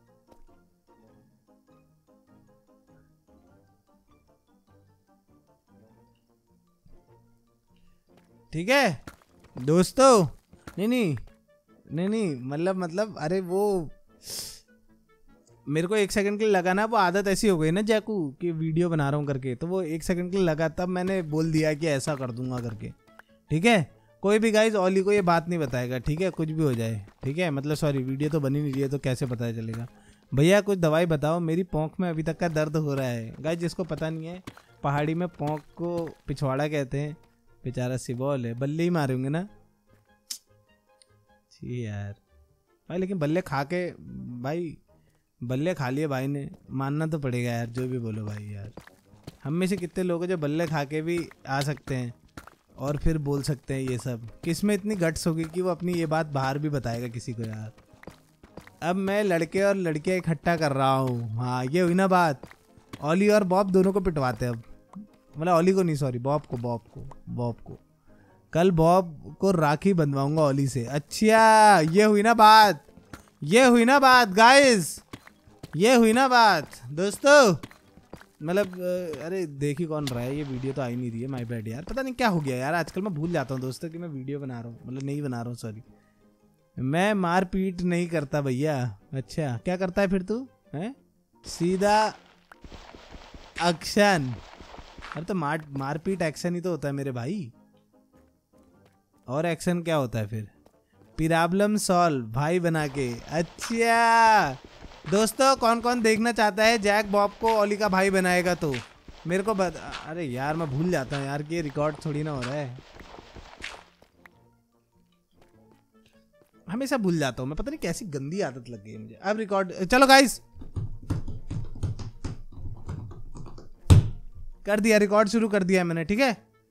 ठीक है दोस्तों। नहीं नहीं नहीं नहीं मतलब मतलब अरे वो मेरे को एक सेकंड के लिए लगा ना, वो आदत ऐसी हो गई ना जैकू कि वीडियो बना रहा हूँ करके, तो वो एक सेकंड के लिए लगा, तब मैंने बोल दिया कि ऐसा कर दूंगा करके, ठीक है? कोई भी गाइज ओली को ये बात नहीं बताएगा, ठीक है? कुछ भी हो जाए, ठीक है? मतलब सॉरी वीडियो तो बनी नहीं रही है तो कैसे पता चलेगा? भैया कुछ दवाई बताओ, मेरी पोंख में अभी तक का दर्द हो रहा है। गाइज जिसको पता नहीं है, पहाड़ी में पोंख को पिछवाड़ा कहते हैं, बेचारा सिबॉल है, बल्ले ही मारे होंगे ना जी यार भाई। लेकिन बल्ले खा के भाई, बल्ले खा लिए भाई ने, मानना तो पड़ेगा यार, जो भी बोलो भाई यार। हम में से कितने लोग हैं जो बल्ले खा के भी आ सकते हैं और फिर बोल सकते हैं ये सब? किस में इतनी गट्स होगी कि वो अपनी ये बात बाहर भी बताएगा किसी को यार? अब मैं लड़के और लड़कियां इकट्ठा कर रहा हूँ। हाँ ये हुई ना बात। ओली और बॉब दोनों को पिटवाते हैं अब, मतलब ओली को नहीं, सॉरी बॉब को, बॉब को बॉब को कल बॉब को राखी बंधवाऊंगा ओली से। अच्छा ये हुई ना बात, ये हुई ना बात गाइस, ये हुई ना बात दोस्तों। मतलब अरे देख ही कौन रहा है, ये वीडियो तो आ ही नहीं रही है। माय बैड यार, पता नहीं क्या हो गया यार, आजकल मैं भूल जाता हूँ दोस्तों कि मैं वीडियो बना रहा हूँ, मतलब नहीं बना रहा हूँ, सॉरी। मैं मार पीट नहीं करता भैया। अच्छा क्या करता है फिर तू हैं? सीधा एक्शन। अरे तो मार मारपीट एक्शन ही तो होता है मेरे भाई, और एक्शन क्या होता है फिर? प्रॉब्लम सॉल्व भाई बना के। अच्छा दोस्तों कौन कौन देखना चाहता है जैक बॉब को ओली का भाई बनाएगा तो मेरे को बता। अरे यार मैं भूल जाता हूँ यार कि ये रिकॉर्ड थोड़ी ना हो रहा है, हमेशा भूल जाता हूँ मैं, पता नहीं कैसी गंदी आदत लग गई है मुझे। अब रिकॉर्ड, चलो गाइस कर दिया, रिकॉर्ड शुरू कर दिया है मैंने, ठीक है।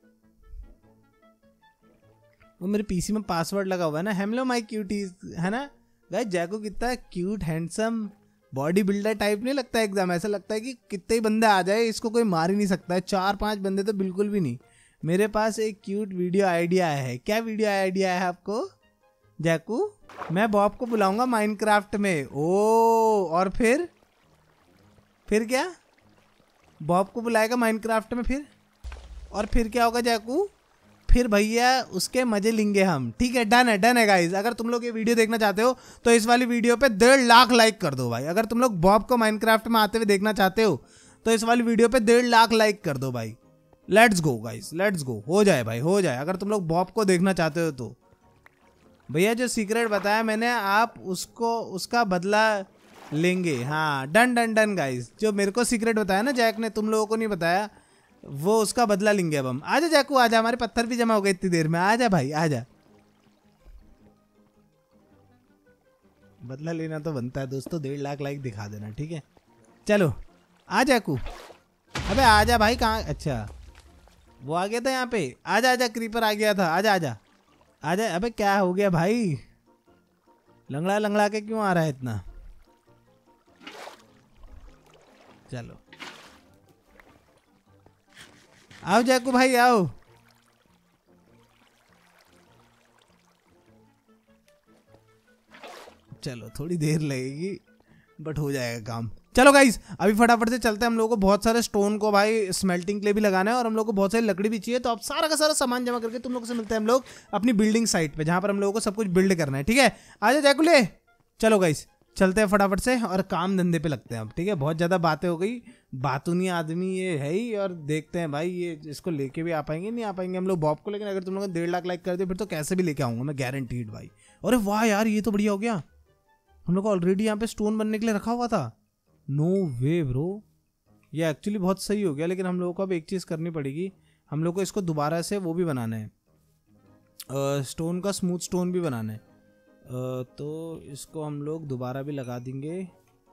वो मेरे पीसी में पासवर्ड लगा हुआ है ना, हेलो माय क्यूटीज, है ना गाइस। जैको कितना cute handsome bodybuilder type नहीं लगता है एकदम, ऐसा लगता है कि कितने ही बंदे आ जाए इसको कोई मार ही नहीं सकता है। चार पांच बंदे तो बिल्कुल भी नहीं। मेरे पास एक क्यूट वीडियो आइडिया है। क्या वीडियो आइडिया है आपको जैकू? मैं बॉब को बुलाऊंगा माइनक्राफ्ट में। ओ और फिर फिर क्या? बॉब को बुलाएगा माइनक्राफ्ट में, फिर और फिर क्या होगा जैकू? फिर भैया उसके मजे लेंगे हम, ठीक है। डन है, डन है गाइज। अगर तुम लोग ये वीडियो देखना चाहते हो तो इस वाली वीडियो पे डेढ़ लाख लाइक कर दो भाई। अगर तुम लोग बॉब को माइनक्राफ्ट में आते हुए देखना चाहते हो तो इस वाली वीडियो पे डेढ़ लाख लाइक कर दो भाई। Let's go guys, let's go, हो जाए भाई, हो जाए। अगर तुम लोग बॉब को देखना चाहते हो तो भैया जो सीक्रेट बताया मैंने, आप उसको उसका बदला लेंगे। हाँ डन डन डन गाइज। जो मेरे को सीक्रेट बताया ना जैक ने, तुम लोगों को नहीं बताया, वो उसका बदला लेंगे अब हम। आजा जैकू आजा, हमारे पत्थर भी जमा हो गए इतनी देर में। आजा भाई आजा, बदला लेना तो बनता है दोस्तों। डेढ़ लाख लाइक दिखा देना, ठीक है। चलो आ जैकू, अबे आजा भाई। कहाँ? अच्छा वो आ गया था यहाँ पे। आजा आजा, क्रीपर आ गया था। आजा आजा आजा। अबे क्या हो गया भाई, लंगड़ा लंगड़ा के क्यों आ रहा है इतना? चलो आओ जैकू भाई आओ। चलो थोड़ी देर लगेगी बट हो जाएगा काम। चलो गाइस अभी फटाफट से चलते हैं। हम लोगों को बहुत सारे स्टोन को भाई स्मेल्टिंग के लिए भी लगाना है और हम लोग को बहुत सारी लकड़ी भी चाहिए। तो अब सारा का सारा सामान जमा करके तुम लोगों से मिलते हैं हम लोग अपनी बिल्डिंग साइट पे, जहां पर हम लोगों को सब कुछ बिल्ड करना है, ठीक है। आजा जैकू ले। चलो गाइस चलते हैं फटाफट से और काम धंधे पे लगते हैं अब, ठीक है। बहुत ज़्यादा बातें हो गई, बातूनी आदमी ये है ही। और देखते हैं भाई ये इसको लेके भी आ पाएंगे नहीं आ पाएंगे हम लोग बॉब को। लेकिन अगर तुम लोग डेढ़ लाख लाइक कर दे फिर तो कैसे भी लेके आऊँगा मैं, गारंटीड भाई। अरे वाह यार ये तो बढ़िया हो गया। हम लोग को ऑलरेडी यहाँ पे स्टोन बनने के लिए रखा हुआ था। नो वे ब्रो, ये एक्चुअली बहुत सही हो गया। लेकिन हम लोगों को अब एक चीज़ करनी पड़ेगी, हम लोग को इसको दोबारा से वो भी बनाना है, स्टोन का स्मूथ स्टोन भी बनाना है। Uh, तो इसको हम लोग दोबारा भी लगा देंगे।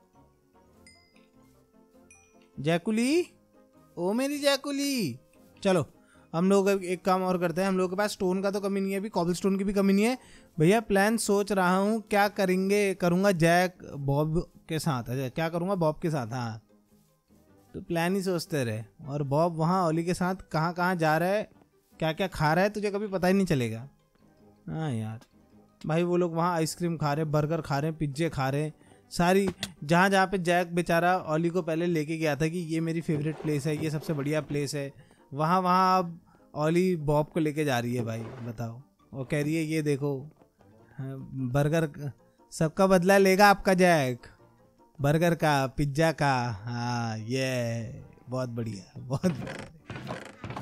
जैकुली, ओ मेरी जैकुली, चलो हम लोग एक काम और करते हैं। हम लोगों के पास स्टोन का तो कमी नहीं है, अभी कॉबल स्टोन की भी कमी नहीं है भैया। प्लान सोच रहा हूँ क्या करेंगे, करूँगा जैक बॉब के साथ। अच्छा क्या करूँगा? बॉब के साथ। हाँ तो प्लान ही सोचते रहे। और बॉब वहाँ ओली के साथ कहाँ कहाँ जा रहा है, क्या क्या खा रहा है, तुझे कभी पता ही नहीं चलेगा। हाँ यार भाई वो लोग वहाँ आइसक्रीम खा रहे हैं, बर्गर खा रहे हैं, पिज्जे खा रहे हैं, सारी जहाँ जहाँ पे जैक बेचारा ओली को पहले लेके गया था कि ये मेरी फेवरेट प्लेस है, ये सबसे बढ़िया प्लेस है, वहाँ वहाँ अब ओली बॉब को लेके जा रही है भाई। बताओ, वो कह रही है ये देखो बर्गर, सबका बदला लेगा आपका जैक, बर्गर का, पिज्ज़ा का। हाँ ये बहुत बढ़िया, बहुत बढ़िया।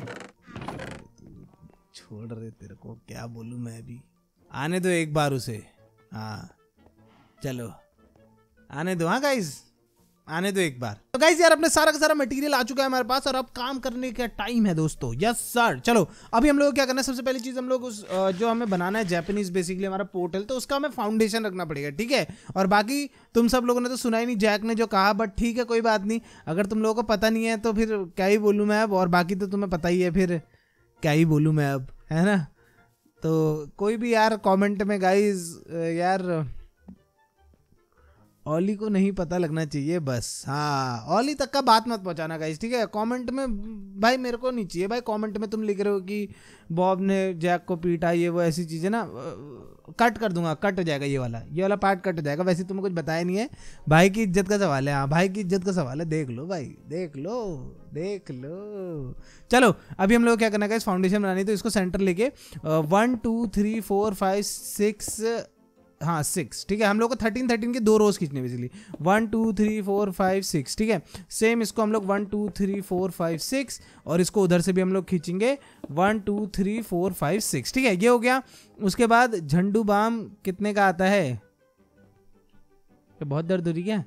छोड़ रहे तेरे को क्या बोलूँ मैं अभी, आने दो एक बार उसे। हाँ चलो आने दो। हाँ गाइज आने दो एक बार। तो गाइज यार अपने सारा का सारा मटेरियल आ चुका है हमारे पास और अब काम करने का टाइम है दोस्तों। Yes sir. चलो अभी हम लोग क्या करना है, सबसे पहली चीज हम लोग उस जो हमें बनाना है जापानीज बेसिकली हमारा पोर्टल, तो उसका हमें फाउंडेशन रखना पड़ेगा, ठीक है। और बाकी तुम सब लोगों ने तो सुना ही नहीं जैक ने जो कहा, बट ठीक है कोई बात नहीं। अगर तुम लोगों को पता नहीं है तो फिर क्या ही बोलूँ मैं अब, और बाकी तो तुम्हें पता ही है, फिर क्या ही बोलूँ मैं अब, है ना। तो कोई भी यार कमेंट में गाइस यार ओली को नहीं पता लगना चाहिए बस। हाँ, ओली तक का बात मत पहुंचाना गाइस, ठीक है। कमेंट में भाई मेरे को नहीं चाहिए भाई, कमेंट में तुम लिख रहे हो कि बॉब ने जैक को पीटा, ये वो ऐसी चीज़ें ना कट कर दूंगा, कट जाएगा ये वाला ये वाला पार्ट कट जाएगा। वैसे तुम्हें कुछ बताया नहीं है, भाई की इज्जत का सवाल है। हाँ भाई की इज्जत का सवाल है, देख लो भाई, देख लो देख लो। चलो अभी हम लोग क्या करना है गाइस, फाउंडेशन बनानी, तो इसको सेंटर लेके one two three four five six, हाँ सिक्स, ठीक है। हम लोग को थर्टीन थर्टीन के दो रोज खींचने basically, one two three four five six, ठीक है। सेम इसको हम लोग one two three four five six, और इसको उधर से भी हम लोग खींचेंगे one two three four five six, ठीक है। ये हो गया। उसके बाद झंडू बाम कितने का आता है? तो बहुत दर्द हो रही क्या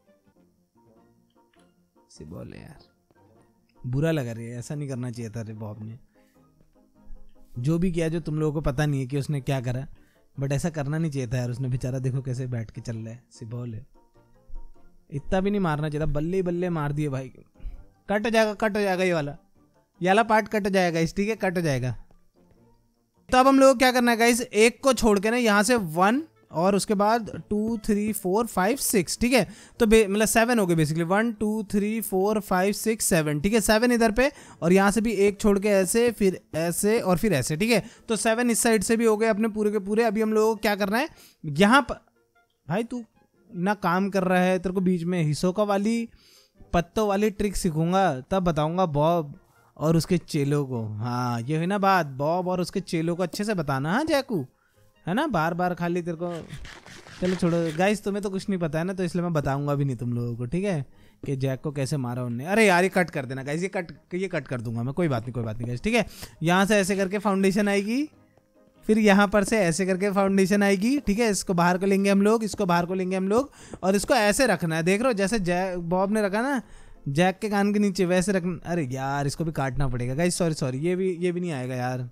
से बोले यार, बुरा लगा रही है, ऐसा नहीं करना चाहिए था रे बॉब ने। जो भी किया, जो तुम लोगों को पता नहीं है कि उसने क्या करा, बट ऐसा करना नहीं चाहिए था यार उसने। बेचारा देखो कैसे बैठ के चल रहा है, सिबोल है। इतना भी नहीं मारना चाहिए था, बल्ले बल्ले मार दिए भाई। कट जाएगा कट जाएगा ये वाला ये वाला पार्ट कट जाएगा इस, ठीक है, कट जाएगा। तो अब हम लोग क्या करना है गाइस, एक को छोड़ के ना यहाँ से वन, और उसके बाद two three four five six, ठीक है। तो मतलब सेवन हो गए basically, one two three four five six seven, ठीक है। सेवन इधर पे, और यहाँ से भी एक छोड़ के ऐसे, फिर ऐसे, और फिर ऐसे, ठीक है। तो सेवन इस साइड से भी हो गए अपने पूरे के पूरे। अभी हम लोग क्या करना है, यहाँ पर भाई तू ना काम कर रहा है, तेरे को बीच में हिसोका वाली पत्तों वाली ट्रिक सीखूंगा, तब बताऊंगा बॉब और उसके चेलों को। हाँ ये हुई ना बात, बॉब और उसके चेलों को अच्छे से बताना, हाँ जैकू, है ना। बार बार खाली तेरे को, चलो छोड़ो गाइस, तुम्हें तो कुछ नहीं पता है ना, तो इसलिए मैं बताऊंगा भी नहीं तुम लोगों को, ठीक है, कि जैक को कैसे मारा उनने। अरे यार ये कट कर देना गाइस, ये कट ये कट कर दूंगा मैं, कोई बात नहीं कोई बात नहीं गाइस, ठीक है। यहाँ से ऐसे करके फाउंडेशन आएगी, फिर यहाँ पर से ऐसे करके फाउंडेशन आएगी, ठीक है। इसको बाहर को लेंगे हम लोग, इसको बाहर को लेंगे हम लोग, और इसको ऐसे रखना है, देख रहे हो जैसे जैक बॉब ने रखा ना जैक के कान के नीचे, वैसे रखना। अरे यार इसको भी काटना पड़ेगा गाइस, सॉरी सॉरी, ये भी ये भी नहीं आएगा यार,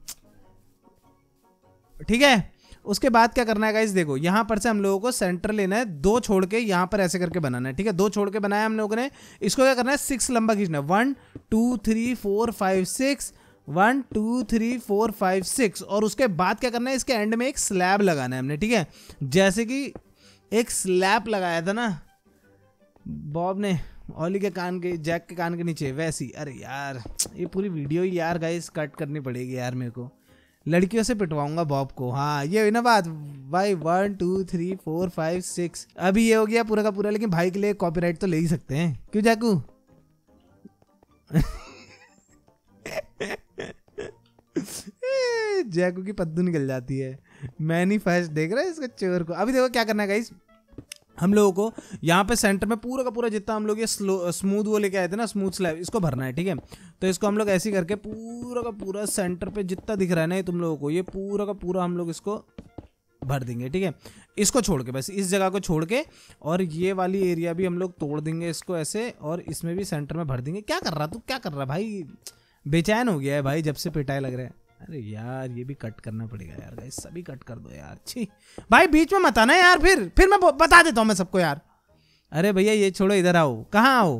ठीक है। उसके बाद क्या करना है गाइस, देखो यहाँ पर से हम लोगों को सेंटर लेना है, दो छोड़ के यहाँ पर ऐसे करके बनाना है, ठीक है। दो छोड़ के बनाया हम लोगों ने, इसको क्या करना है, सिक्स लंबा खींचना है, one two three four five six, one two three four five six. और उसके बाद क्या करना है, इसके एंड में एक स्लैब लगाना है हमने, ठीक है। जैसे कि एक स्लैब लगाया था ना बॉब ने ओली के कान के, जैक के कान के नीचे, वैसी। अरे यार ये पूरी वीडियो ही यार गाइस कट करनी पड़ेगी यार मेरे को, लड़कियों से पिटवाऊंगा बॉब को। हाँ ये हुई ना बात भाई, one two three four five six, अभी ये हो गया पूरा का पूरा। लेकिन भाई के लिए कॉपीराइट तो ले ही सकते हैं, क्यों जैकू? जैकू की पद्दू निकल जाती है, मैनिफेस्ट देख रहा है इसका चोर को। अभी देखो क्या करना है गाइस, हम लोगों को यहाँ पे सेंटर में पूरा का पूरा जितना हम लोग ये स्लो स्मूथ वो लेके आए थे ना, स्मूथ स्लैब, इसको भरना है, ठीक है। तो इसको हम लोग ऐसे करके पूरा का पूरा सेंटर पे जितना दिख रहा है ना ये तुम लोगों को, ये पूरा का पूरा हम लोग इसको भर देंगे, ठीक है। इसको छोड़ के, बस इस जगह को छोड़ के, और ये वाली एरिया भी हम लोग तोड़ देंगे इसको ऐसे, और इसमें भी सेंटर में भर देंगे। क्या कर रहा तू, क्या कर रहा भाई? बेचैन हो गया है भाई जब से पिटाई लग रहा है। अरे यार ये भी कट करना पड़ेगा यार गाइस, सभी कट कर दो यार, छी भाई बीच में मत आना यार, फिर फिर मैं बता देता हूँ मैं सबको यार। अरे भैया ये छोड़ो, इधर आओ, कहाँ आओ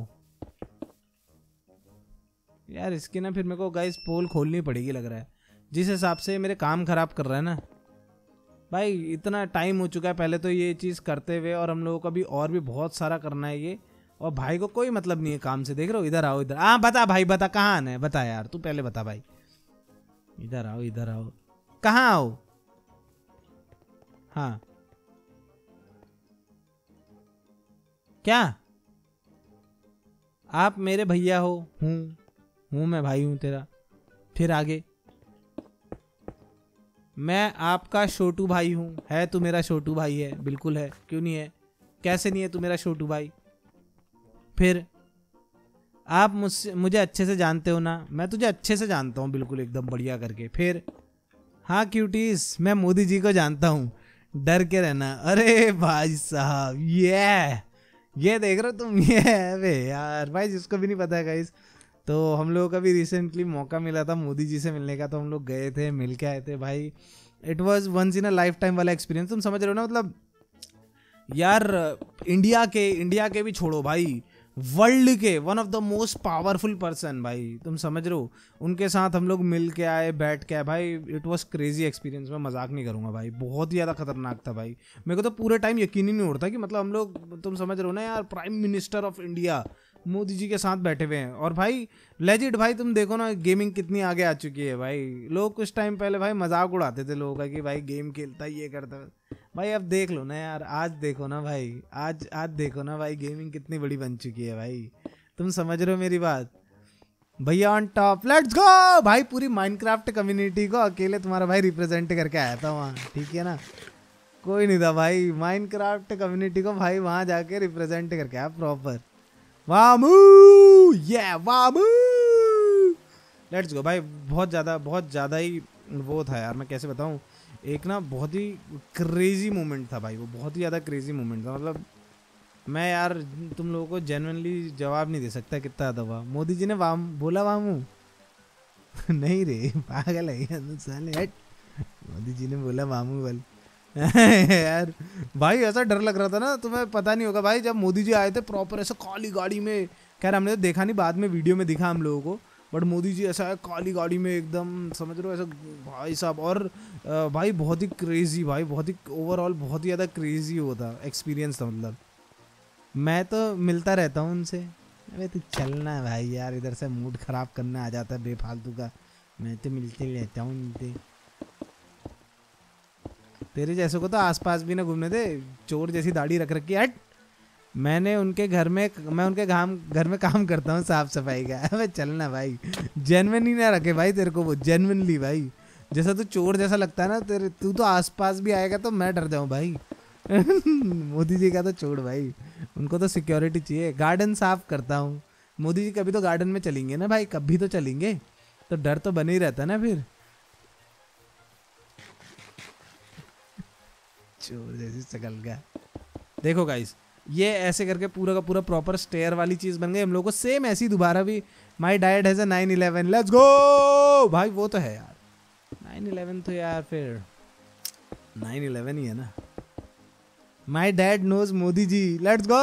यार, इसकी ना फिर मेरे को गाइस पोल खोलनी पड़ेगी लग रहा है, जिस हिसाब से मेरे काम खराब कर रहा है ना भाई। इतना टाइम हो चुका है पहले तो ये चीज़ करते हुए, और हम लोगों का भी और भी बहुत सारा करना है ये, और भाई को कोई मतलब नहीं है काम से, देख रहे हो। इधर आओ, इधर, हाँ बता भाई बता, कहाँ आना है बता यार, तू पहले बता भाई। इधर आओ इधर आओ, कहाँ आओ? हाँ क्या आप मेरे भैया हो? हूँ हूँ मैं भाई हूँ तेरा। फिर आगे, मैं आपका छोटू भाई हूँ। है तू मेरा छोटू भाई है? बिल्कुल है, क्यों नहीं है, कैसे नहीं है तू मेरा छोटू भाई? फिर आप मुझसे मुझे अच्छे से जानते हो ना? मैं तुझे अच्छे से जानता हूँ बिल्कुल एकदम बढ़िया करके। फिर हाँ क्यूटीज, मैं मोदी जी को जानता हूँ, डर के रहना। अरे भाई साहब ये ये देख रहे हो तुम, ये अबे यार भाई जिसको भी नहीं पता है गाइस, तो हम लोगों का भी रिसेंटली मौका मिला था मोदी जी से मिलने का, तो हम लोग गए थे, मिल के आए थे भाई। It was once in a lifetime वाला एक्सपीरियंस, तुम समझ रहे हो ना। मतलब यार इंडिया के इंडिया के भी छोड़ो भाई, वर्ल्ड के one of the most powerful person भाई, तुम समझ रहे हो, उनके साथ हम लोग मिल के आए, बैठ के आए भाई। इट वॉज क्रेजी एक्सपीरियंस, मैं मजाक नहीं करूंगा भाई, बहुत ही ज़्यादा खतरनाक था भाई। मेरे को तो पूरे टाइम यकीन ही नहीं होता कि मतलब हम लोग, तुम समझ रहे हो ना यार, prime minister of India Modi ji के साथ बैठे हुए हैं। और भाई लेजिट भाई तुम देखो ना गेमिंग कितनी आगे आ चुकी है भाई। लोग कुछ टाइम पहले भाई मजाक उड़ाते थे लोगों का कि भाई गेम खेलता है ये करता है, भाई अब देख लो ना यार, आज देखो ना भाई, आज आज देखो ना भाई गेमिंग कितनी बड़ी बन चुकी है भाई। तुम समझ रहे हो मेरी बात भैया? ऑन टॉप, लेट्स गो भाई। पूरी माइनक्राफ्ट कम्युनिटी को अकेले तुम्हारा भाई रिप्रेजेंट करके आया था वहाँ, ठीक है ना, कोई नहीं था भाई। माइनक्राफ्ट कम्युनिटी को भाई वहाँ जाके रिप्रेजेंट करके आया प्रॉपर। वामू ये वामू, लेट्स गो भाई। बहुत ज़्यादा बहुत ज़्यादा ही वो था यार, मैं कैसे बताऊँ, एक ना बहुत ही क्रेजी मोमेंट था भाई वो, बहुत ही ज़्यादा क्रेजी मोमेंट था। मतलब मैं यार तुम लोगों को जेन्युइनली जवाब नहीं दे सकता कितना दवा। मोदी जी ने वाम बोला वामू नहीं रे पागल है साले, हट। मोदी जी ने बोला वामू बोल यार भाई ऐसा डर लग रहा था ना, तुम्हें पता नहीं होगा भाई, जब मोदी जी आए थे प्रॉपर ऐसे काली गाड़ी में, खैर हमने तो देखा नहीं, बाद में वीडियो में दिखा हम लोगों को, बट मोदी जी ऐसा है काली गाड़ी में एकदम, समझ रहे हो ऐसा भाई साहब। और भाई बहुत ही क्रेजी भाई, बहुत ही ओवरऑल बहुत ही ज़्यादा क्रेजी होता एक्सपीरियंस था। मतलब मैं तो मिलता रहता हूँ उनसे, अरे तू चलना भाई यार, इधर से मूड ख़राब करना आ जाता है बेफालतू का, मैं तो मिलते रहता हूँ उनसे। तेरे जैसे को तो आसपास भी ना घूमने दे, चोर जैसी दाढ़ी रख रखी हट। मैंने उनके घर में मैं उनके काम घर में काम करता हूँ साफ सफाई का। अबे चलना भाई, जेन्युइन ही ना रखे भाई तेरे को वो, जेन्युइनली भाई। जैसा तू चोर जैसा लगता है ना तेरे, तू तो आसपास भी आएगा तो मैं डर जाऊँ भाई। मोदी जी का तो छोड़ भाई, उनको तो सिक्योरिटी चाहिए। गार्डन साफ करता हूँ, मोदी जी कभी तो गार्डन में चलेंगे ना भाई, कभी तो चलेंगे, तो डर तो बने ही रहता ना फिर। चोर जैसी शकल का। देखो गाइस, ये ऐसे करके पूरा का पूरा प्रॉपर स्टेयर वाली चीज बन गई हम लोग को, सेम ऐसी दोबारा भी। My dad has a nine eleven, let's go भाई। वो तो है यार नाइन इलेवन, तो यार फिर नाइन इलेवन ही है ना। My dad knows Modi ji, let's go.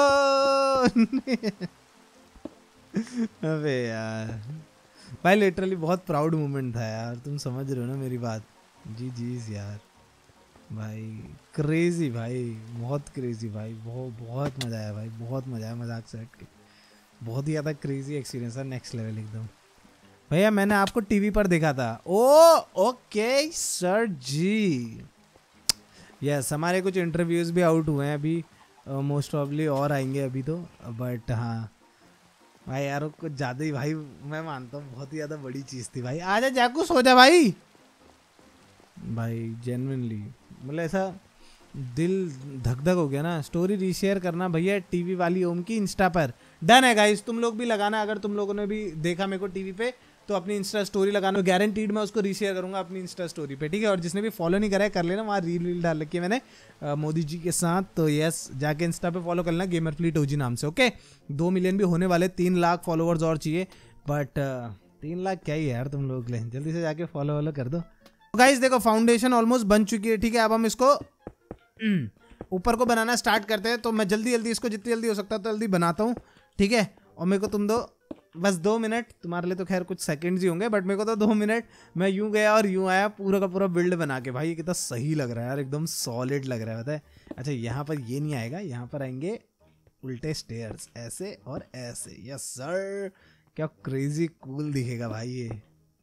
अबे यार भाई लिटरली बहुत प्राउड मोमेंट था यार, तुम समझ रहे हो ना मेरी बात। जी जी यार भाई क्रेजी भाई, बहुत क्रेजी भाई, बहुत बहुत मज़ा आया भाई, बहुत मज़ा आया मजाक से हट के, बहुत ही ज़्यादा क्रेजी एक्सपीरियंस है, नेक्स्ट लेवल एकदम। भैया मैंने आपको टीवी पर देखा था। Oh okay sir ji, yes हमारे कुछ इंटरव्यूज़ भी आउट हुए हैं अभी, मोस्ट प्रॉब्ली और आएंगे अभी तो, बट हाँ भाई यार कुछ ज़्यादा ही भाई, मैं मानता हूँ बहुत ही ज़्यादा बड़ी चीज़ थी भाई। आजा जाकू सो जा भाई, भाई जेन्युइनली मतलब ऐसा दिल धक धक हो गया ना। स्टोरी रीशेयर करना भैया टीवी वाली ओम की इंस्टा पर, डन है गाइस, तुम लोग भी लगाना। अगर तुम लोगों ने भी देखा मेरे को टीवी पे तो अपनी इंस्टा स्टोरी लगाना, गारंटीड मैं उसको रीशेयर करूंगा अपनी इंस्टा स्टोरी पे, ठीक है। और जिसने भी फॉलो नहीं करा है कर लेना, वहाँ रील वील डाल रखी है मैंने आ, मोदी जी के साथ, तो यस जाके इंस्टा पे फॉलो कर लेना गेमर फ्लीट ओजी नाम से, ओके। दो मिलियन भी होने वाले, तीन लाख फॉलोअर्स और चाहिए, बट तीन लाख क्या ही है यार तुम लोग के लिए, जल्दी से जाके फॉलो वॉलो कर दो। गाइस देखो फाउंडेशन ऑलमोस्ट बन चुकी है, ठीक है। अब हम इसको ऊपर को बनाना स्टार्ट करते हैं, तो मैं जल्दी जल्दी इसको जितनी जल्दी हो सकता है तो जल्दी बनाता हूँ, ठीक है। और मेरे को तुम दो बस दो मिनट, तुम्हारे लिए तो खैर कुछ सेकंड्स ही होंगे, बट मेरे को तो दो मिनट, मैं यूं गया और यूं आया पूरा का पूरा बिल्ड बना के। भाई ये कितना सही लग रहा है यार, एकदम सॉलिड लग रहा है, पता है। अच्छा यहाँ पर ये नहीं आएगा, यहाँ पर आएंगे उल्टे स्टेयर्स, ऐसे और ऐसे, यस सर। क्या क्रेजी कूल दिखेगा भाई ये,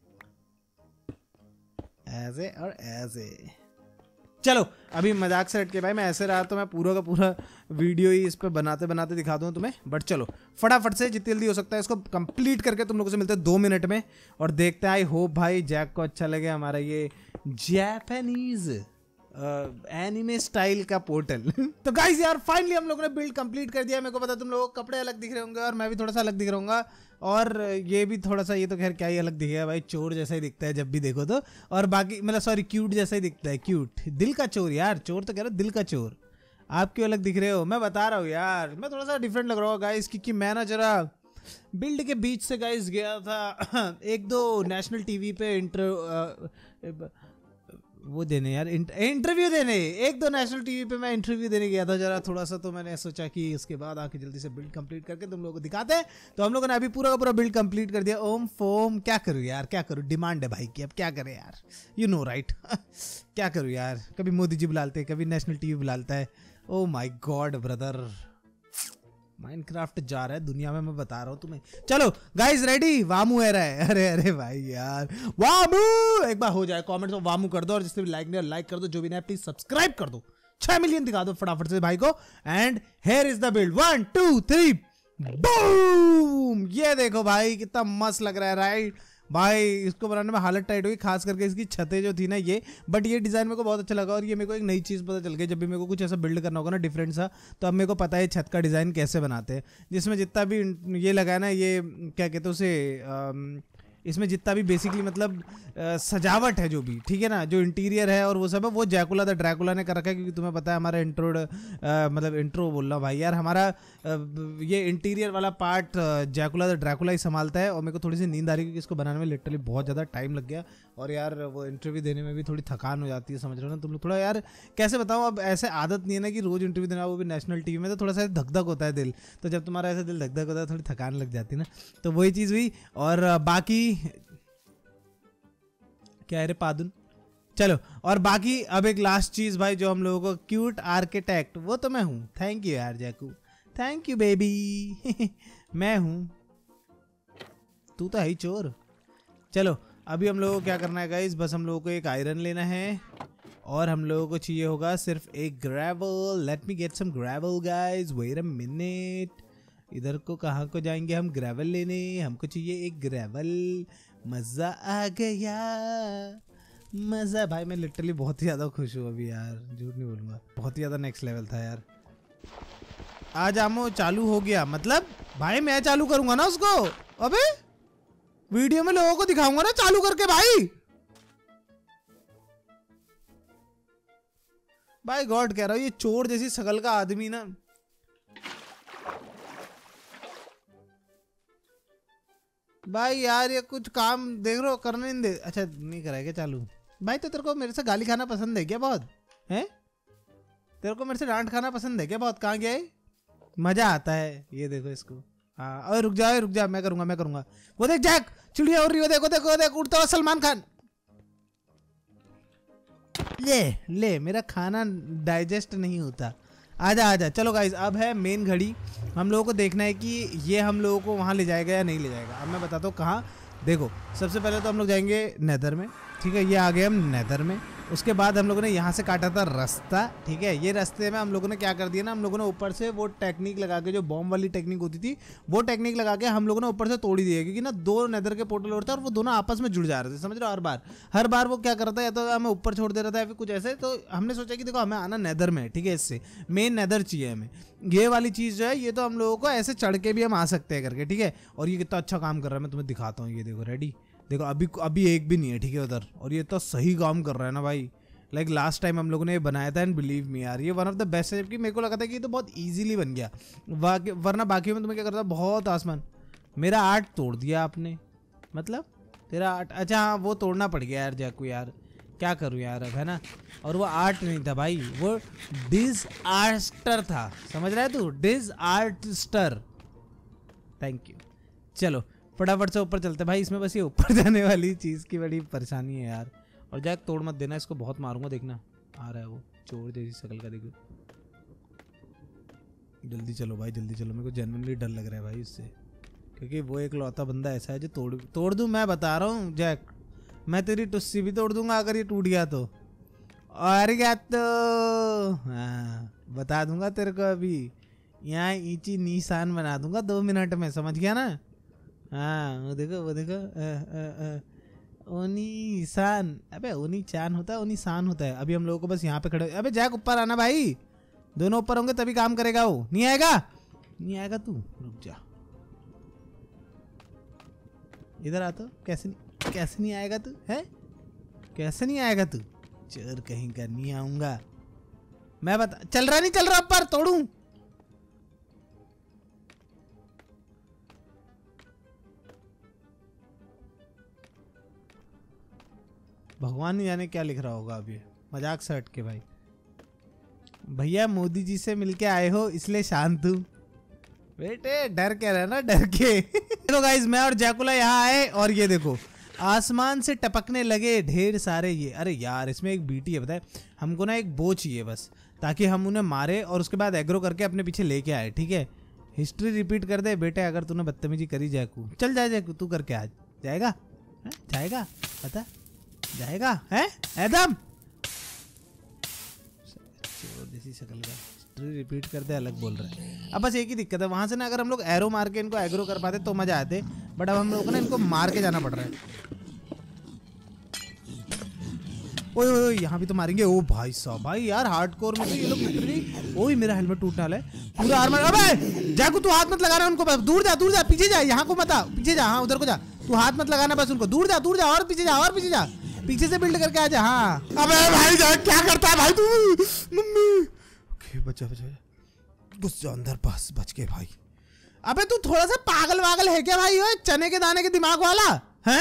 ऐसे और ऐसे। चलो अभी मजाक से हट के भाई, मैं ऐसे रहा तो मैं पूरा का पूरा वीडियो ही इस पे बनाते बनाते दिखा दूँ तुम्हें, बट चलो फटाफट से जितनी जल्दी हो सकता है इसको कंप्लीट करके तुम लोगों से मिलते हैं दो मिनट में, और देखते हैं। आई होप भाई जैक को अच्छा लगे हमारा ये जापानीज एनिमे स्टाइल का पोर्टल। तो गाइस यार फाइनली हम लोगों ने बिल्ड कंप्लीट कर दिया। मेरे को पता तुम लोगों को कपड़े अलग दिख रहे होंगे और मैं भी थोड़ा सा अलग दिख रहा हूँ, और ये भी थोड़ा सा, ये तो खैर क्या ही अलग दिखेगा भाई, चोर जैसा ही दिखता है जब भी देखो तो। और बाकी मतलब सॉरी क्यूट जैसा ही दिखता है, क्यूट दिल का चोर यार, चोर तो कह रहा हूँ दिल का चोर। आप क्यों अलग दिख रहे हो, मैं बता रहा हूँ यार, मैं थोड़ा सा डिफरेंट लग रहा हूँ गाइस, क्योंकि मैं ना जरा बिल्ड के बीच से गाइस गया था एक दो नेशनल टीवी पे इंटर वो देने यार, इंटरव्यू देने, एक दो नेशनल टीवी पे मैं इंटरव्यू देने गया था जरा थोड़ा सा, तो मैंने सोचा कि इसके बाद आके जल्दी से बिल्ड कंप्लीट करके तुम लोगों को दिखाते हैं। तो हम लोगों ने अभी पूरा का पूरा बिल्ड कंप्लीट कर दिया। ओम फोम क्या करूँ यार, क्या करूँ, डिमांड है भाई की, अब क्या करें यार, यू नो राइट। क्या करूँ यार, कभी मोदी जी बुलाते हैं, कभी नेशनल टीवी बुलाता है। Oh my god brother, Minecraft जा रहा है दुनिया में, मैं बता रहा हूँ तुम्हें। चलो गाइस रेडी, वामू है रहा है। अरे अरे भाई यार वामू, एक बार हो जाए कमेंट्स में वामू कर दो, और जिसने भी लाइक नहीं लाइक कर दो, जो भी नहीं प्लीज सब्सक्राइब कर दो। छह मिलियन दिखा दो फटाफट से भाई को। And here is the build, one two three boom. ये देखो भाई कितना मस्त लग रहा है राइट भाई। इसको बनाने में हालत टाइट हुई, खास करके इसकी छतें जो थी ना ये, बट ये डिज़ाइन मेरे को बहुत अच्छा लगा। और ये मेरे को एक नई चीज़ पता चल गई, जब भी मेरे को कुछ ऐसा बिल्ड करना होगा ना डिफरेंट सा, तो अब मेरे को पता है छत का डिज़ाइन कैसे बनाते हैं। जिसमें जितना भी ये लगा है ना, ये क्या कहते हैं उसे, इसमें जितना भी बेसिकली मतलब आ, सजावट है जो भी, ठीक है ना, जो इंटीरियर है और वो सब है, वो जैकुला द ड्रैकुला ने कर रखा है। क्योंकि तुम्हें पता है हमारा इंट्रो, मतलब इंट्रो बोल रहा हूँ भाई यार, हमारा आ, ये इंटीरियर वाला पार्ट जैकुला द ड्रैकुला ही संभालता है। और मेरे को थोड़ी सी नींद आ रही है, क्योंकि इसको बनाने में लिटरली बहुत ज़्यादा टाइम लग गया। और यार वो इंटरव्यू देने में भी थोड़ी थकान हो जाती है, समझ रहे हो ना तुम लोग। थोड़ा यार कैसे बताऊँ, अब ऐसे आदत नहीं है ना कि रोज़ इंटरव्यू देना, वो भी नेशनल टीवी में, तो थोड़ा सा धक धक होता है दिल। तो जब तुम्हारा ऐसा दिल धक धक होता है, थोड़ी थकान लग जाती है ना, तो वही चीज़ हुई। और बाकी क्या है रे पादुन, चलो। और बाकी अब एक लास्ट चीज भाई, जो हम लोगों को क्यूट आर्किटेक्ट, वो तो मैं हूँ। थैंक यू यार जैकू, थैंक यू बेबी। मैं हूँ, तू तो है ही चोर। चलो अभी हम लोगों को क्या करना है गाइस, बस हम लोगों को एक आयरन लेना है, और हम लोगों को चाहिए होगा सिर्फ एक gravel. Let me get some gravel guys, wait a minute. इधर को कहाँ को जाएंगे हम ग्रेवल लेने, हमको चाहिए एक ग्रेवल। मज़ा आ गया, मज़ा भाई। मैं लिटरली बहुत ही ज़्यादा खुश हूँ अभी यार, झूठ नहीं बोलूँगा, बहुत ही ज़्यादा नेक्स्ट लेवल था यार। आज आमो चालू हो गया, मतलब भाई मैं चालू करूँगा ना उसको, अबे वीडियो में लोगों को दिखाऊंगा ना चालू करके भाई। भाई गॉड कह रहा हूँ, ये चोर जैसी शकल का आदमी ना, भाई यार ये कुछ काम देख रहे हो, करने नहीं दे। अच्छा नहीं कराएगा चालू भाई, तो तेरे को मेरे से गाली खाना पसंद है क्या बहुत, हैं? तेरे को मेरे से डांट खाना पसंद है क्या बहुत? कहाँ गया है? मजा आता है, ये देखो इसको। हाँ अरे रुक जा, रुक जा, मैं करूंगा मैं करूंगा। वो देख जैक, चिड़िया उड़ रही है, देखो देखो देखो, उड़ता हुआ सलमान खान। ले ले, मेरा खाना डाइजेस्ट नहीं होता। आजा आजा, चलो गाइस अब है मेन घड़ी। हम लोगों को देखना है कि ये हम लोगों को वहाँ ले जाएगा या नहीं ले जाएगा। अब मैं बताता हूँ कहाँ। देखो सबसे पहले तो हम लोग जाएंगे नेदर में, ठीक है, ये आ गए हम नेदर में। उसके बाद हम लोगों ने यहाँ से काटा था रास्ता, ठीक है। ये रास्ते में हम लोगों ने क्या कर दिया ना, हम लोगों ने ऊपर से वो टेक्निक लगा के, जो बॉम्ब वाली टेक्निक होती थी, वो टेक्निक लगा के हम लोगों ने ऊपर से तोड़ ही दिया। क्योंकि ना दो नेदर के पोर्टल होते हैं, और वो दोनों आपस में जुड़ जा रहे थे, समझ रहे हो। हर बार हर बार वो क्या करता है, या तो हमें ऊपर छोड़ दे रहा था या फिर कुछ ऐसे। तो हमने सोचा कि देखो हमें आना नेदर में, ठीक है, इससे मेन नेदर चाहिए हमें। ये वाली चीज़ जो है, ये तो हम लोगों को ऐसे चढ़ के भी हम आ सकते हैं करके, ठीक है। और ये कितना अच्छा काम कर रहा है, मैं तुम्हें दिखाता हूँ। ये देखो रेडी, देखो अभी अभी एक भी नहीं है, ठीक है उधर। और ये तो सही काम कर रहा है ना भाई, लाइक लास्ट टाइम हम लोगों ने ये बनाया था, एंड बिलीव मी यार ये वन ऑफ द बेस्ट है। जबकि मेरे को लगा था कि ये तो बहुत इजीली बन गया, वरना बाकी में तुम्हें क्या करता बहुत आसमान। मेरा आर्ट तोड़ दिया आपने, मतलब तेरा आर्ट, अच्छा हाँ वो तोड़ना पड़ गया यार जैकू, यार क्या करूँ यार अब, है ना। और वो आर्ट नहीं था भाई, वो डिज आर्टर था, समझ रहा है तू, डिज आर्टस्टर। Thank you. चलो फटाफट से ऊपर चलते भाई, इसमें बस ये ऊपर जाने वाली चीज़ की बड़ी परेशानी है यार। और जैक तोड़ मत देना, इसको बहुत मारूंगा, देखना आ रहा है वो चोर जैसी शक्ल का, देखो। जल्दी चलो भाई जल्दी चलो, मेरे को जेन्युइनली डर लग रहा है भाई इससे, क्योंकि वो एक लौता बंदा ऐसा है जो तोड़ तोड़ दूँ, मैं बता रहा हूँ जैक, मैं तेरी टुस्सी भी तोड़ दूंगा अगर ये टूट गया तो। और क्या तो हाँ बता दूंगा तेरे को, अभी यहाँ ईची निशान बना दूंगा दो मिनट में, समझ गया ना। हाँ वो देखो वो देखो, आ, आ, आ, ओनी शान, अबे ओनी चान होता है, ओनी शान होता है। अभी हम लोगों को बस यहाँ पे खड़े, अबे जैक ऊपर आना भाई, दोनों ऊपर होंगे तभी काम करेगा वो। नहीं आएगा नहीं आएगा तू, रुक जा इधर आ। तो कैसे नहीं कैसे नहीं आएगा तू, है कैसे नहीं आएगा तू, चोर कहीं का, नहीं आऊंगा मैं, बता। चल रहा नहीं चल रहा, ऊपर तोड़ू। भगवान नहीं जाने क्या लिख रहा होगा अभी, मजाक से हट के भाई। भैया मोदी जी से मिलके आए हो इसलिए शांत हूँ। बेटे डर के रहना, डर के। देखो गाइस मैं और जैकुला यहाँ आए और ये देखो आसमान से टपकने लगे ढेर सारे ये। अरे यार इसमें एक बीटी है बताए, हमको ना एक बो चाहिए बस, ताकि हम उन्हें मारे और उसके बाद एग्रो करके अपने पीछे लेके आए। ठीक है हिस्ट्री रिपीट कर दे बेटे, अगर तूने बदतमीजी करी जैकू। चल जाए जैकू, तू करके आ जाएगा, है? जाएगा पता जाएगा है एकदम जैसी शक्ल का। हिस्ट्री रिपीट कर दे अलग बोल रहा है। अब बस एक ही दिक्कत है, वहां से ना अगर हम लोग एरो मार के इनको एग्रो कर पाते तो मजा आते, बट अब हम लोग को ना इनको मार के जाना पड़ रहा है। ओए ओए यहाँ भी तो मारेंगे। ओ भाई साहब भाई यार हार्डकोर में तो ये लोग लिटरली। ओए मेरा हेलमेट टूटने वाला है पूरा आर्मर। अबे जैकू तू हाथ मत लगा रहा उनको, दूर जा दूर जा, पीछे जा, यहाँ को मत आ, पीछे जा, हाँ उधर को जा, तू हाथ मत लगाना बस उनको, दूर जा दूर जा और पीछे जा और पीछे जा, पीछे से बिल्ड करके आ जा। हाँ अबे भाई जा, क्या करता है भाई तू। मम्मी ओके बचा बचा, घुस जा अंदर, बस बच के भाई। अबे तू थोड़ा सा पागल वागल है क्या भाई, ओए चने के दाने के दिमाग वाला है।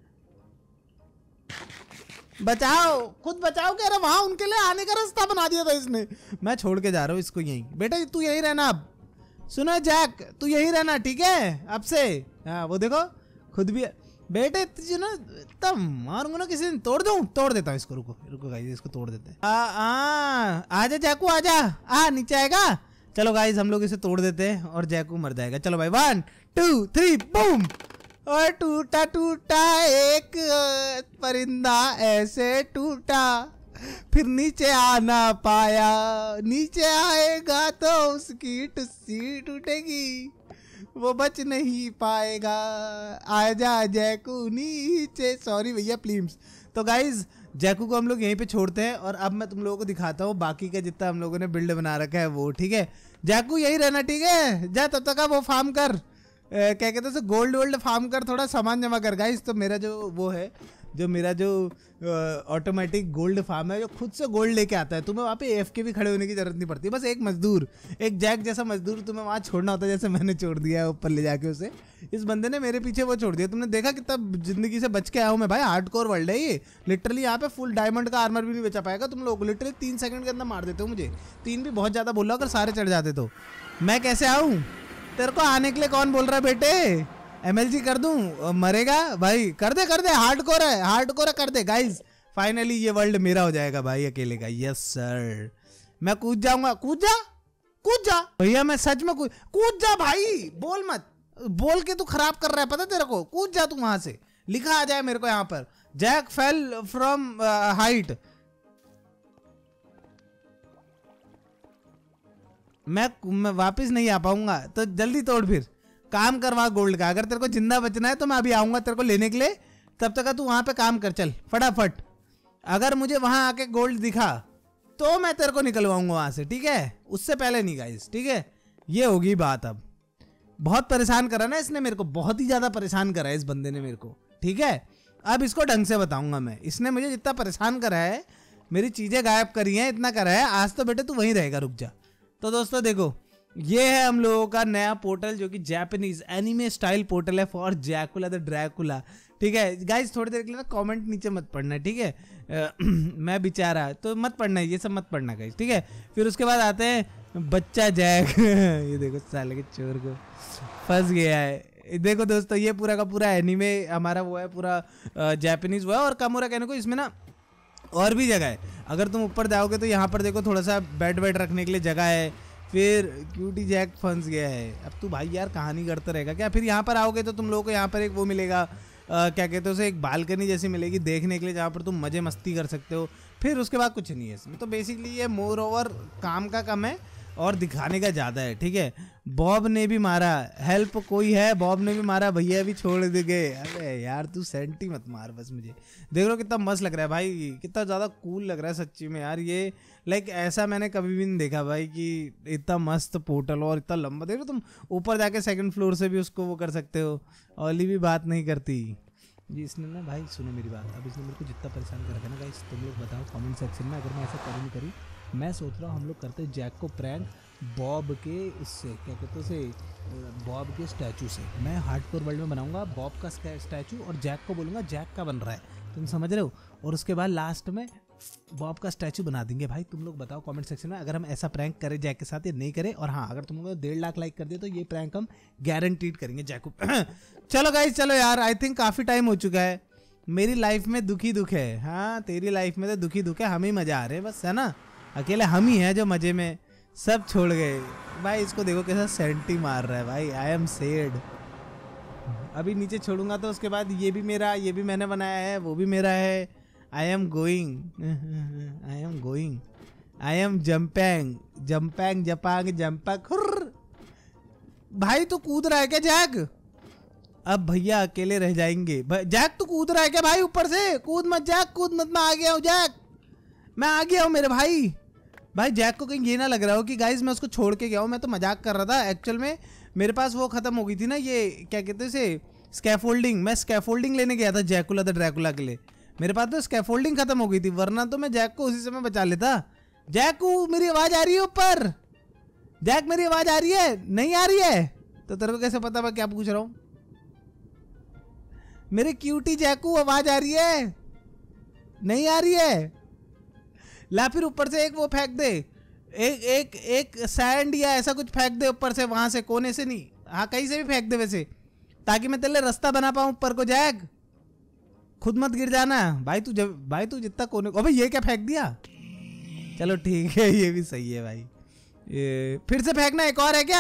बचाओ खुद बचाओ, कह रहा वहां उनके लिए आने का रास्ता बना दिया था इसने। मैं छोड़ के जा रहा हूँ इसको यहीं। बेटा तू यहीं रहना अब, सुनो जैक तू यहीं रहना ठीक है अब से। हाँ वो देखो खुद भी बेटे तुझे ना तब मारूंगा ना किसी दिन, तोड़ दूं, तोड़ देता हूँ इसको। रुको रुको गाइस इसको तोड़ देते हैं। आ आजा जैकू आजा, आ नीचे आएगा। चलो गाइस हम लोग इसे तोड़ देते हैं और जैकू मर जाएगा। चलो भाई वन टू थ्री बूम। और टूटा टूटा एक परिंदा ऐसे टूटा, फिर नीचे आ ना पाया, नीचे आएगा तो उसकी टुस्सी टूटेगी, वो बच नहीं पाएगा। आजा जैकू नीचे। सॉरी भैया प्लीज। तो गाइज जैकू को हम लोग यहीं पे छोड़ते हैं और अब मैं तुम लोगों को दिखाता हूँ बाकी का जितना हम लोगों ने बिल्ड बना रखा है वो। ठीक है जैकू यहीं रहना ठीक है, जा तब तक वो फार्म कर, क्या कहते हैं गोल्ड वोल्ड फार्म कर, थोड़ा सामान जमा कर। गाइस तो मेरा जो वो है, जो मेरा जो ऑटोमेटिक गोल्ड फार्म है जो खुद से गोल्ड लेके आता है, तुम्हें वहाँ पे एफ के भी खड़े होने की जरूरत नहीं पड़ती। बस एक मजदूर, एक जैक जैसा मजदूर तुम्हें वहाँ छोड़ना होता है, जैसे मैंने छोड़ दिया है ऊपर ले जाके उसे। इस बंदे ने मेरे पीछे वो छोड़ दिया। तुमने देखा कितना जिंदगी से बच के आया हूँ मैं भाई। हार्डकोर वर्ल्ड है ये लिटरली। यहाँ पे फुल डायमंड का आर्मर भी नहीं बचा पाएगा तुम लोग। लिटरली तीन सेकंड के अंदर मार देते हो मुझे। तीन भी बहुत ज्यादा बोल रहा, अगर सारे चढ़ जाते तो। मैं कैसे आऊँ तेरे को आने के लिए? कौन बोल रहा है बेटे? एमएलजी कर दूं? मरेगा भाई। कर दे कर दे, हार्डकोर है हार्डकोर है, कर दे। गाइस फाइनली ये वर्ल्ड मेरा हो जाएगा भाई अकेले का। यस सर मैं कूद जाऊंगा। कूद जा कूद जा भैया, मैं सच में कूद कूद जा भाई। बोल मत, बोल के तू खराब कर रहा है पता तेरे को। कूद जा तू वहां से, लिखा आ जाए मेरे को यहाँ पर जैक फेल फ्रॉम हाइट। मैं, मैं वापिस नहीं आ पाऊंगा तो जल्दी तोड़, फिर काम करवा गोल्ड का। अगर तेरे को जिंदा बचना है तो मैं अभी आऊंगा तेरे को लेने के लिए, तब तक तू वहां पे काम कर। चल फटाफट। अगर मुझे वहां आके गोल्ड दिखा तो मैं तेरे को निकलवाऊंगा वहां से, ठीक है? उससे पहले नहीं गाइस, ठीक है? ये होगी बात। अब बहुत परेशान करा ना इसने मेरे को, बहुत ही ज्यादा परेशान करा है इस बंदे ने मेरे को, ठीक है? अब इसको ढंग से बताऊंगा मैं। इसने मुझे जितना परेशान करा है, मेरी चीजें गायब करी हैं, इतना करा है, आज तो बेटे तू वहीं रहेगा, रुक जा। तो दोस्तों देखो ये है हम लोगों का नया पोर्टल जो कि जापानीज एनिमे स्टाइल पोर्टल है फॉर जैकुला द ड्रैकुला, ठीक है? गाइस थोड़ी देर के लिए ना कमेंट नीचे मत पढ़ना, ठीक है? आ, मैं बेचारा तो मत पढ़ना, ये सब मत पढ़ना गाइस, ठीक है? फिर उसके बाद आते हैं बच्चा जैक। ये देखो साले के चोर को फंस गया है। देखो दोस्तों ये पूरा का पूरा एनिमे हमारा वो है, पूरा जापानीज वो है। और कामोरा कहने को इसमें ना और भी जगह है। अगर तुम ऊपर जाओगे तो यहाँ पर देखो थोड़ा सा बेड वेड रखने के लिए जगह है। फिर क्यूटी जैक फंस गया है। अब तू भाई यार कहानी करता रहेगा क्या? फिर यहाँ पर आओगे तो तुम लोगों को यहाँ पर एक वो मिलेगा, आ, क्या कहते हैं उसे, एक बालकनी जैसी मिलेगी देखने के लिए, जहाँ पर तुम मजे मस्ती कर सकते हो। फिर उसके बाद कुछ नहीं है इसमें। तो बेसिकली ये मोर ओवर काम का कम है और दिखाने का ज़्यादा है, ठीक है? बॉब ने भी मारा, हेल्प कोई है? बॉब ने भी मारा, भैया भी छोड़ दे गए। अरे यार तू सेंटी मत मार बस मुझे। देख लो कितना मस्त लग रहा है भाई, कितना ज़्यादा कूल लग रहा है सच्ची में यार। ये लाइक ऐसा मैंने कभी भी नहीं देखा भाई कि इतना मस्त पोर्टल और इतना लंबा। देख लो तुम ऊपर जाके सेकंड फ्लोर से भी उसको वो कर सकते हो। ऑली भी बात नहीं करती जी। इसने ना भाई सुनो मेरी बात, अब इसने मेरे को जितना परेशान कर रखा है ना गाइस, तुम लोग बताओ कमेंट सेक्शन में। अगर मैं ऐसा करूँ नहीं करी, मैं सोच रहा हूँ हम लोग करते हैं जैक को प्रैंक, बॉब के इससे क्या कहते हैं उसे, बॉब के स्टैचू से। मैं हार्डकोर वर्ल्ड में बनाऊंगा बॉब का स्टैचू और जैक को बोलूँगा जैक का बन रहा है, तुम समझ रहे हो। और उसके बाद लास्ट में बॉब का स्टैचू बना देंगे। भाई तुम लोग बताओ कमेंट सेक्शन में अगर हम ऐसा प्रैंक करें जैक के साथ या नहीं करें। और हाँ, अगर तुम लोग डेढ़ लाख लाइक कर दिए तो ये प्रैंक हम गारंटीड करेंगे जैक को। चलो गाइस, चलो यार, आई थिंक काफ़ी टाइम हो चुका है। मेरी लाइफ में दुखी दुख है, हाँ तेरी लाइफ में तो दुखी दुख है, हम ही मजा आ रहे हैं बस, है ना। अकेले हम ही हैं जो मजे में, सब छोड़ गए। भाई इसको देखो कैसा सेंटी मार रहा है भाई, आई एम सेड। अभी नीचे छोड़ूंगा तो उसके बाद ये भी मेरा, ये भी मैंने बनाया है, वो भी मेरा है। I am going, I am going, I am jumping, jumping jumping jumping. भाई तू कूद रहा है क्या जैक? अब भैया अकेले रह जाएंगे। जैक तू कूद रहा है क्या भाई ऊपर से? कूद मत जैक, कूद मत, मैं आ गया हूँ जैक, मैं आ गया हूँ मेरे भाई। भाई जैक को कहीं ये ना लग रहा हो कि गाइज मैं उसको छोड़ के गया हूँ, मैं तो मजाक कर रहा था। एक्चुअल में मेरे पास वो खत्म हो गई थी ना, ये क्या कहते हैं इसे, स्कैफोल्डिंग। मैं स्कैफोल्डिंग लेने गया था जैकुला द ड्रैकुला के लिए, मेरे पास तो स्कैफोल्डिंग खत्म हो गई थी, वरना तो मैं जैक को उसी समय बचा लेता। जैक को मेरी आवाज आ रही है ऊपर? जैक मेरी आवाज आ रही है? नहीं आ रही है तो तेरे को कैसे पता मैं क्या पूछ रहा हूँ? मेरे क्यूटी जैकू आवाज आ रही है? नहीं आ रही है? ला फिर ऊपर से एक वो फेंक दे, एक एक एक सैंड या ऐसा कुछ फेंक दे ऊपर से, वहां से, कोने से नहीं, हाँ कहीं से भी फेंक दे वैसे, ताकि मैं तेरे रास्ता बना पाऊं ऊपर को। जैक खुद मत गिर जाना भाई, तू जब भाई तू जितना कोने को, अबे ये क्या फेंक दिया? चलो ठीक है, ये भी सही है भाई। ये फिर से फेंकना, एक और है क्या?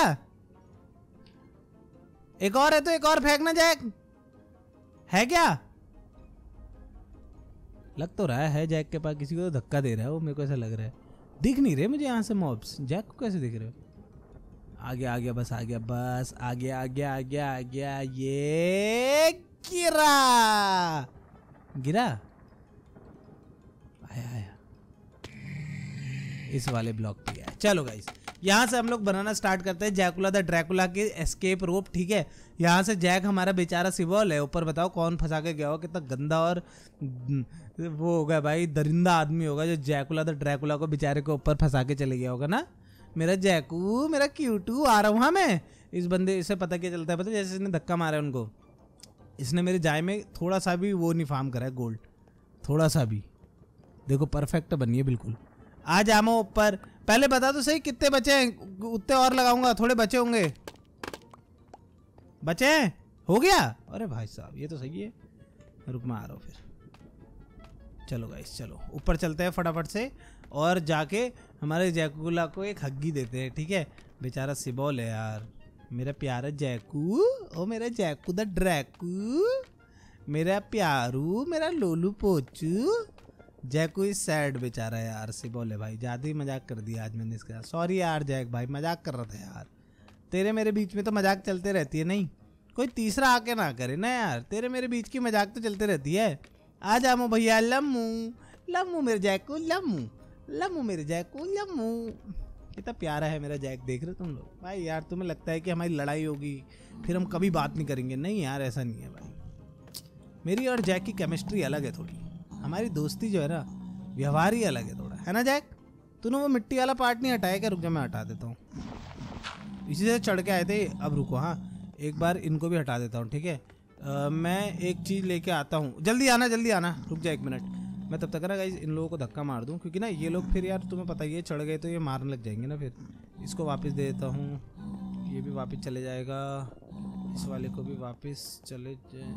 एक और है तो एक और फेंकना जैक, है क्या? लग तो रहा है जैक के पास किसी को तो धक्का दे रहा है वो, मेरे को ऐसा लग रहा है। दिख नहीं रहे मुझे यहाँ से मॉब्स, जैक को कैसे दिख रहे हो? आ गया आ गया, बस आ गया, बस आ गया आ गया आ गया आ गया। ये गिरा गिरा, आया आया, इस वाले ब्लॉक पे गया। चलो गाइस, यहाँ से हम लोग बनाना स्टार्ट करते हैं जैकुला द ड्रैकुला के एस्केप रोप। ठीक है, यहाँ से जैक हमारा बेचारा सिबोल है, ऊपर बताओ कौन फंसा के गया हो, कितना गंदा और वो होगा भाई, दरिंदा आदमी होगा जो जैकुला द ड्रैकुला को बेचारे को ऊपर फंसा के चले गया होगा ना। मेरा जैकू, मेरा क्यूटू, आ रहा हूँ। हाँ मैं इस बंदे से पता क्या चलता है, पता जैसे इसने धक्का मारा है उनको, इसने मेरे जाय में थोड़ा सा भी वो नहीं फार्म करा है गोल्ड, थोड़ा सा भी। देखो परफेक्ट बनी है बिल्कुल। आ जामो ऊपर, पहले बता तो सही कितने बचे हैं, उतने और लगाऊंगा, थोड़े बचे होंगे। बचे हैं? हो गया? अरे भाई साहब ये तो सही है, रुक मैं आ रहा हूँ फिर। चलो गाइस, चलो ऊपर चलते हैं फटाफट से और जाके हमारे जैकुला को एक हग्गी देते हैं। ठीक है, बेचारा सिबोल है यार, मेरा प्यारा जैकू, ओ मेरा जैकू द ड्रैकू, मेरा प्यारू, मेरा लोलू पोचू। जैकू इज सैड बेचारा यार, सिबोल है भाई, ज़्यादा ही मजाक कर दिया आज मैंने इसका। सॉरी यार जैक भाई, मजाक कर रहा था यार, तेरे मेरे बीच में तो मजाक चलते रहती है, नहीं कोई तीसरा आके ना करे ना यार, तेरे मेरे बीच की मजाक तो चलते रहती है। आ जामो भैया, लम्मू लम्मू मेरे जैकू, लम्मू लम्मू मेरे जैकू, लम्मू। कितना प्यारा है मेरा जैक, देख रहे हो तुम लोग? भाई यार तुम्हें लगता है कि हमारी लड़ाई होगी फिर हम कभी बात नहीं करेंगे, नहीं यार ऐसा नहीं है भाई। मेरी और जैक की केमिस्ट्री अलग है थोड़ी, हमारी दोस्ती जो है ना, व्यवहार ही अलग है थोड़ा, है ना जैक? तूने वो मिट्टी वाला पार्ट नहीं हटाया क्या? रुक जा मैं हटा देता हूँ, इसी से चढ़ के आए थे। अब रुको, हाँ एक बार इनको भी हटा देता हूँ। ठीक है, आ, मैं एक चीज़ लेके आता हूँ, जल्दी आना जल्दी आना, रुक जा एक मिनट। मैं तब तक ना गाइस इन लोगों को धक्का मार दूँ, क्योंकि ना ये लोग फिर यार तुम्हें पता ही है चढ़ गए तो ये मारने लग जाएंगे ना। फिर इसको वापस दे देता हूँ, ये भी वापस चले जाएगा, इस वाले को भी वापस चले जाए।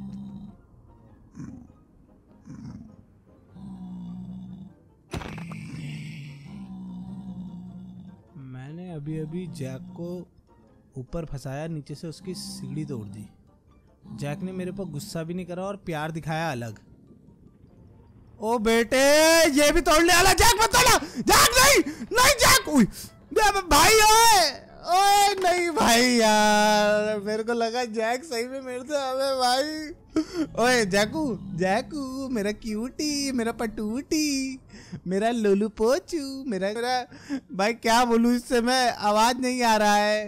मैंने अभी अभी जैक को ऊपर फंसाया, नीचे से उसकी सीढ़ी तोड़ दी। जैक ने मेरे पर गुस्सा भी नहीं करा और प्यार दिखाया अलग। ओ बेटे ये भी तोड़ने वाला, जैक मत तोड़ना, जैक नहीं नहीं जैक भाई, ओए ओए नहीं भाई यार, मेरे को लगा जैक सही में मेरे से हमें भाई। ओए जैकू जैकू मेरा क्यूटी, मेरा पटूटी, मेरा लोलू पोचू, मेरा मेरा भाई क्या बोलूं इससे मैं, आवाज नहीं आ रहा है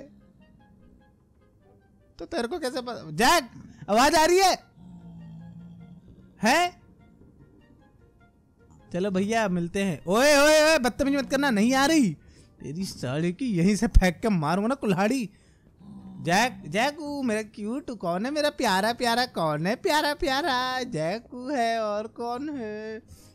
तो तेरे को कैसे पता? जैक आवाज आ रही है हैं? चलो भैया मिलते हैं। ओए ओए ओए बदतमीजी मत करना, नहीं आ रही तेरी साड़ी की यहीं से फेंक के मारूंगा ना कुल्हाड़ी। जैक जैकू मेरा क्यूट, कौन है मेरा प्यारा प्यारा, कौन है प्यारा प्यारा? जैकू है और कौन है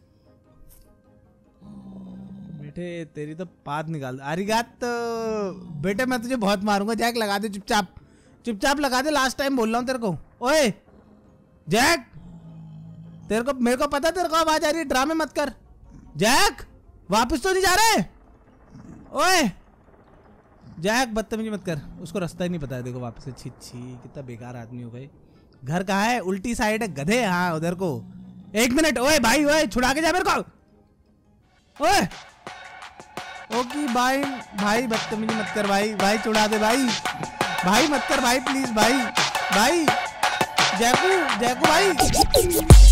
बेटे? तेरी तो पात निकाल। अरिगात बेटे, मैं तुझे बहुत मारूंगा। जैक लगा दे चुपचाप, चुपचाप लगा दे। लास्ट टाइम बोल रहा हूँ तेरे को। ओए जैक, तेरे को मेरे को पता तेरे को आवाज आ रही है, ड्रामे मत कर। जैक वापस तो नहीं जा रहे? ओए जैक बदतमीजी मत कर, उसको रास्ता ही नहीं पता है। देखो वापस से, छी छी कितना बेकार आदमी हो गए। घर कहाँ है? उल्टी साइड है गधे। हाँ उधर को। एक मिनट। ओए भाई, ओए छुड़ा के जा मेरे को। ओए ओके भाई, भाई बदतमीजी मत कर भाई, भाई छुड़ा दे भाई, भाई मत कर भाई प्लीज भाई, भाई जैकू जैकू भाई।